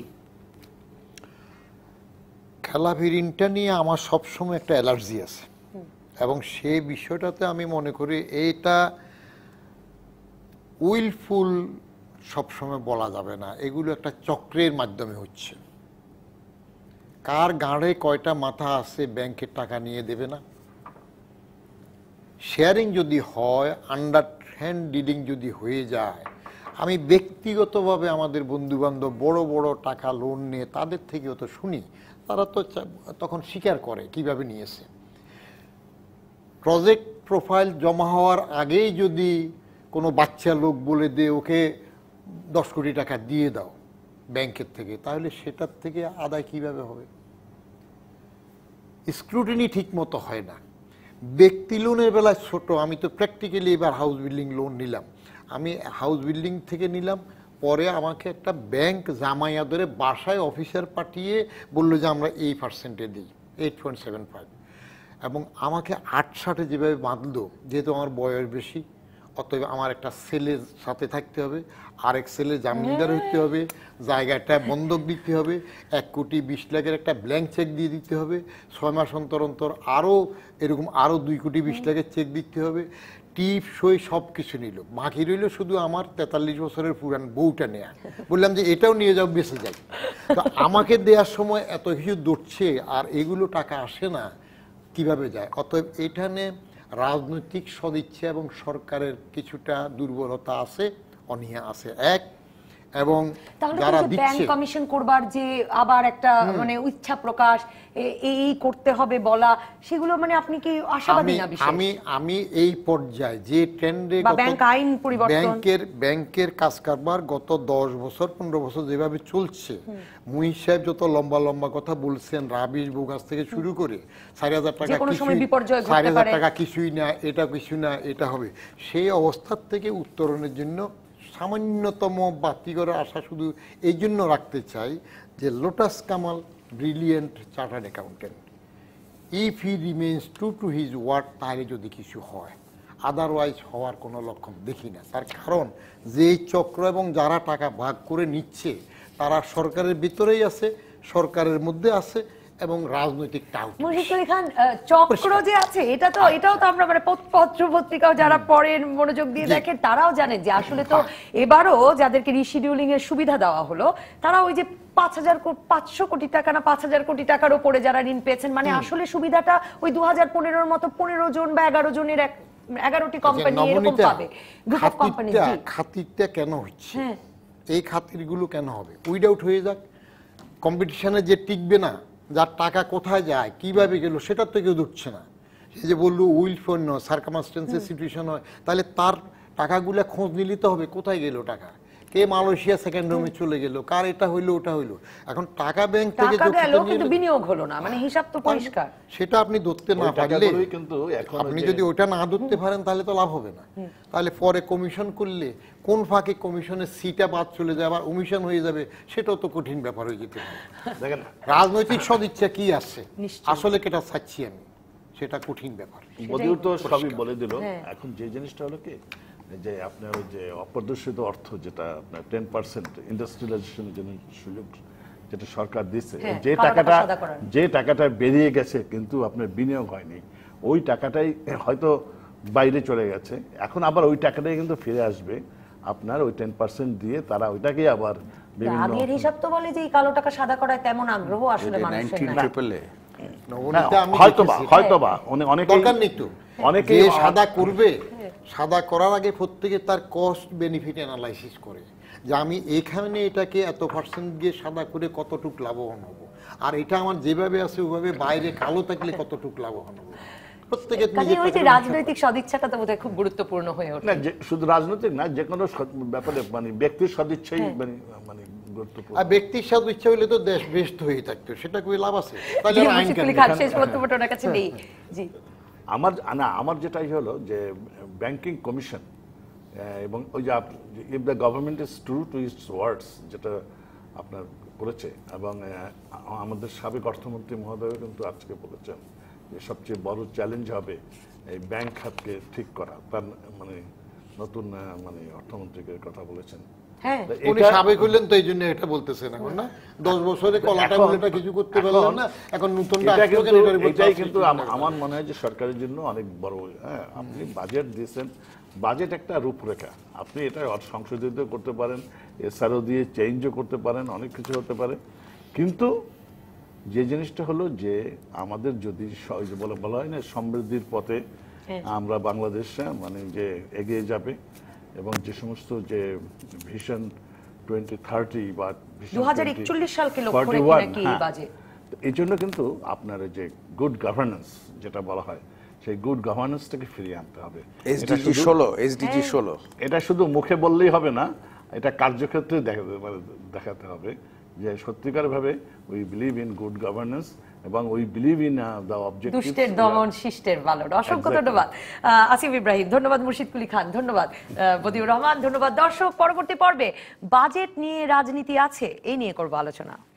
খেলাপি ঋণটা নিয়ে আমার সবসময় একটা অ্যালার্জি আছে, এবং সেই বিষয়টাতে আমি মনে করি এইটা উইলফুল সবসময় বলা যাবে না, এগুলো একটা চক্রের মাধ্যমে হচ্ছে। কার গাঁড়ে কয়টা মাথা আছে ব্যাংকের টাকা নিয়ে দেবে না? শেয়ারিং যদি হয়, আন্ডার হ্যান্ড ডিলিং যদি হয়ে যায়, আমি ব্যক্তিগতভাবে আমাদের বন্ধুবান্ধব বড় বড় টাকা লোন নিয়ে তাদের থেকেও তো শুনি, তারা তো তখন স্বীকার করে কিভাবে নিয়েছে। প্রজেক্ট প্রোফাইল জমা হওয়ার আগেই যদি কোনো বাচ্চা লোক বলে দে ওকে 10 কোটি টাকা দিয়ে দাও ব্যাংকের থেকে, তাহলে সেটার থেকে আদায় কিভাবে হবে? স্ক্রুটিনি ঠিক মতো হয় না। ব্যক্তি লোনের বেলায় ছোট, আমি তো প্র্যাকটিক্যালি এবার হাউস বিল্ডিং লোন নিলাম, আমি হাউস বিল্ডিং থেকে নিলাম, পরে আমাকে একটা ব্যাংক জামাইয়া ধরে বাসায় অফিসার পাঠিয়ে বললো যে আমরা এই পার্সেন্টে দিই 8.75, এবং আমাকে 8-60 যেভাবে বাঁধলো, যেহেতু আমার বয়স বেশি, অতএব আমার একটা সেলের সাথে থাকতে হবে, আরেক সেলে জামিনদার হতে হবে, জায়গাটা বন্ধক দিতে হবে, 1,20,00,000 একটা ব্ল্যাঙ্ক চেক দিয়ে দিতে হবে, 6 মাস অন্তর অন্তর আরও এরকম আরও 2,20,00,000 চেক দিতে হবে। টিপ সই সব কিছু নিল, বাকি রইল শুধু আমার 43 বছরের পুরান বউটা নেয়া। বললাম যে এটাও নিয়ে যাও, বেঁচে যাই। তো আমাকে দেওয়ার সময় এত কিছু দৌড়ছে, আর এগুলো টাকা আসে না, কিভাবে যায়? অতএব এখানে রাজনৈতিক সদিচ্ছা এবং সরকারের কিছুটা দুর্বলতা আছে, অনীহা আছে এক, এবং যারা ব্যাংক দিচ্ছে কমিশন করবার যে আবার একটা মানে ইচ্ছা প্রকাশ, এই করতে হবে বলা, সেগুলো মানে আপনি কি আশাবাদী না? আমি এই পর্যায়ে যে ট্রেন্ডে ব্যাংক আইন পরিবর্তন, ব্যাংকের কাজ কারবার গত 10 বছর 15 বছর যেভাবে চলছে, মুহিত সাহেব যত লম্বা লম্বা কথা বলছেন, রাবিশ বোগাস থেকে শুরু করে 4,000 টাকা, 4,000 টাকা কিছুই না, এটা কিছু না, এটা হবে, সেই অবস্থার থেকে উত্তরণের জন্য সামান্যতম বাতি করে আসা শুধু এই জন্য রাখতে চাই যে Lotus Kamal brilliant chartered accountant, if he remains true to his word, তাহলে যদি কিছু হয়, আদারওয়াইজ হওয়ার কোনো লক্ষণ দেখি না। তার কারণ যে চক্র এবং যারা টাকা ভাগ করে নিচ্ছে তারা সরকারের ভিতরেই আছে, সরকারের মধ্যে আছে, এবং রাজনৈতিক মুশফিকুল খান চক্র যে আছে, এটাও তো আমরা মানে পত্র পত্রিকাও যারা পড়েন, মনোযোগ দিয়ে দেখেন, তারাও জানেন যে আসলে তো এবারও যাদেরকে রিশিডিউলিং এর সুবিধা দেওয়া হলো, তারা ওই যে 500 কোটি টাকা না 5,000 কোটি টাকার উপরে যারা ঋণ পেয়েছেন, মানে আসলে সুবিধাটা ওই 2015-র মতো 15 জন বা 11 জনের 11টি কোম্পানি এরকম পাবে। Group of company. খাতিরটা কেন হচ্ছে? এই খাতিরগুলো কেন হবে? উইডাউট হয়ে যাক, কম্পিটিশনে যে টিকবে না, যার টাকা কোথায় যায় কিভাবে গেল সেটার তো কেউ ধরছে না। সে যে বললো উইল ফন্য সার্কামস্টেন্সের সিচুয়েশন হয়, তাহলে তার টাকাগুলো খোঁজ নিতে হবে কোথায় গেল টাকা, কে মালয়েশিয়া সেকেন্ড হোমে চলে গেল, কার এটা হইলো ওটা হইলো। এখন টাকা ব্যাংক থেকে টাকা গেল কিন্তু বিনিয়োগ হলো না, মানে হিসাব তো পরিষ্কার। সেটা আপনি ধরতে না ওই পারলে, টাকাগুলোই কিন্তু এখন আপনি যদি ওটা না ধরতে পারেন তাহলে তো লাভ হবে না। তাহলে পরে কমিশন করলে কোন ফাঁকে কমিশনের সিটা বাদ চলে যায়, আবার ওমিশন হয়ে যাবে, সেটাও তো কঠিন ব্যাপার হয়ে যেতে পারে। দেখেন রাজনৈতিক সদিচ্ছা কি আসছে আসলে কেটা চাচ্ছি আমি, সেটা কঠিন ব্যাপার। বদিউর তো সবই বলে দিল। এখন যে জিনিসটা হলো কি, যে আপনার ওই যে অপ্রদর্শিত অর্থ যেটা আপনার 10% ইন্ডাস্ট্রিয়ালাইজেশনের জন্য সুযোগ যেটা সরকার দিচ্ছে, যে টাকাটা বেরিয়ে গেছে কিন্তু আপনার বিনিয়োগ হয়নি, ওই টাকাটাই হয়তো বাইরে চলে গেছে, এখন আবার ওই টাকাটাই কিন্তু ফিরে আসবে আপনার ওই 10% দিয়ে, তারা ওইটাকেই আবার বিভিন্ন আগের হিসাব তো বলে যে এই কালো টাকা সাদা করায় তেমন আগ্রহ আসলে মানুষের নাই। হয়তোবা অনেক দরকার নেই তো, অনেকে যে সাদা করবে, সাদা করার আগে প্রত্যেকে তার কস্ট বেনিফিট অ্যানালাইসিস করে যে আমি এখানে এটাকে এত পার্সেন্ট দিয়ে সাদা করে কতটুক লাভবান হব, আর এটা আমার যেভাবে আছে ওইভাবে বাইরে কালো থাকলে কতটুক লাভবান হব। প্রত্যেকে ওই যে রাজনৈতিক সদিচ্ছাটা তো বোধহয় খুব গুরুত্বপূর্ণ হয়ে ওঠে। না, শুধু রাজনৈতিক না, যে কোনো ব্যাপারে মানে ব্যক্তির সদিচ্ছাই মানে গুরুত্বপূর্ণ। আর ব্যক্তির সাথে ইচ্ছা হইলে তো দেশ বেস্ট হয়ে থাকতো, সেটা কই লাভ আছে? তাহলে আইন কেন? শেষ বক্তব্যটা ওনার কাছে নেই। জি, আমার যেটাই হলো যে ব্যাংকিং কমিশন এবং ওই যে if the government is true to its words, যেটা আপনার বলেছে, এবং আমাদের সাবেক অর্থমন্ত্রী মহোদয় কিন্তু আজকে বলেছেন যে সবচেয়ে বড় চ্যালেঞ্জ হবে এই ব্যাংক খাতকে ঠিক করা। তার মানে নতুন মানে অর্থমন্ত্রীকে কথা বলেছেন। উনি সাবেক হইলেন তো এই জন্য এটা বলতেছেন এখন, না 10 বছরে কলাটা বলেটা কিছু করতে পারলেন না, এখন নতুনটা এটাই কিন্তু আমার মনে হয় যে সরকারের জন্য অনেক বড়। হ্যাঁ, আপনি বাজেট দিয়েছেন, বাজেট একটা রূপরেখা, আপনি এটা সংশোধিত করতে পারেন, এসআরও দিয়ে চেঞ্জও করতে পারেন, অনেক কিছু হতে পারে, কিন্তু যে জিনিসটা হলো যে আমাদের যদি বলা হয় না সমৃদ্ধির পথে আমরা বাংলাদেশ মানে যে এগিয়ে যাবে, এবং যে সমস্ত যে ভিশন 2030 বা 2041 সালকে লক্ষ্য রেখে নাকি এই বাজেট, এই জন্য কিন্তু আপনার যে গুড গভর্নেন্স যেটা বলা হয়, সেই গুড গভর্নেন্সটাকে ফিরিয়ে আনতে হবে। এসডিজি 16 এটা শুধু মুখে বললেই হবে না, এটা কার্যক্ষেত্রে দেখাতে হবে যে সত্যিকার ভাবে we believe in good governance এবং we believe in the objective. দুষ্টের দমন শিষ্টের পালন। অসংখ্য ধন্যবাদ আসিফ ইব্রাহিম, ধন্যবাদ মুর্শিদ কুলি খান, ধন্যবাদ বদিউর রহমান, ধন্যবাদ দর্শক। পরবর্তী পর্বে বাজেট নিয়ে রাজনীতি আছে, এই নিয়ে করব আলোচনা।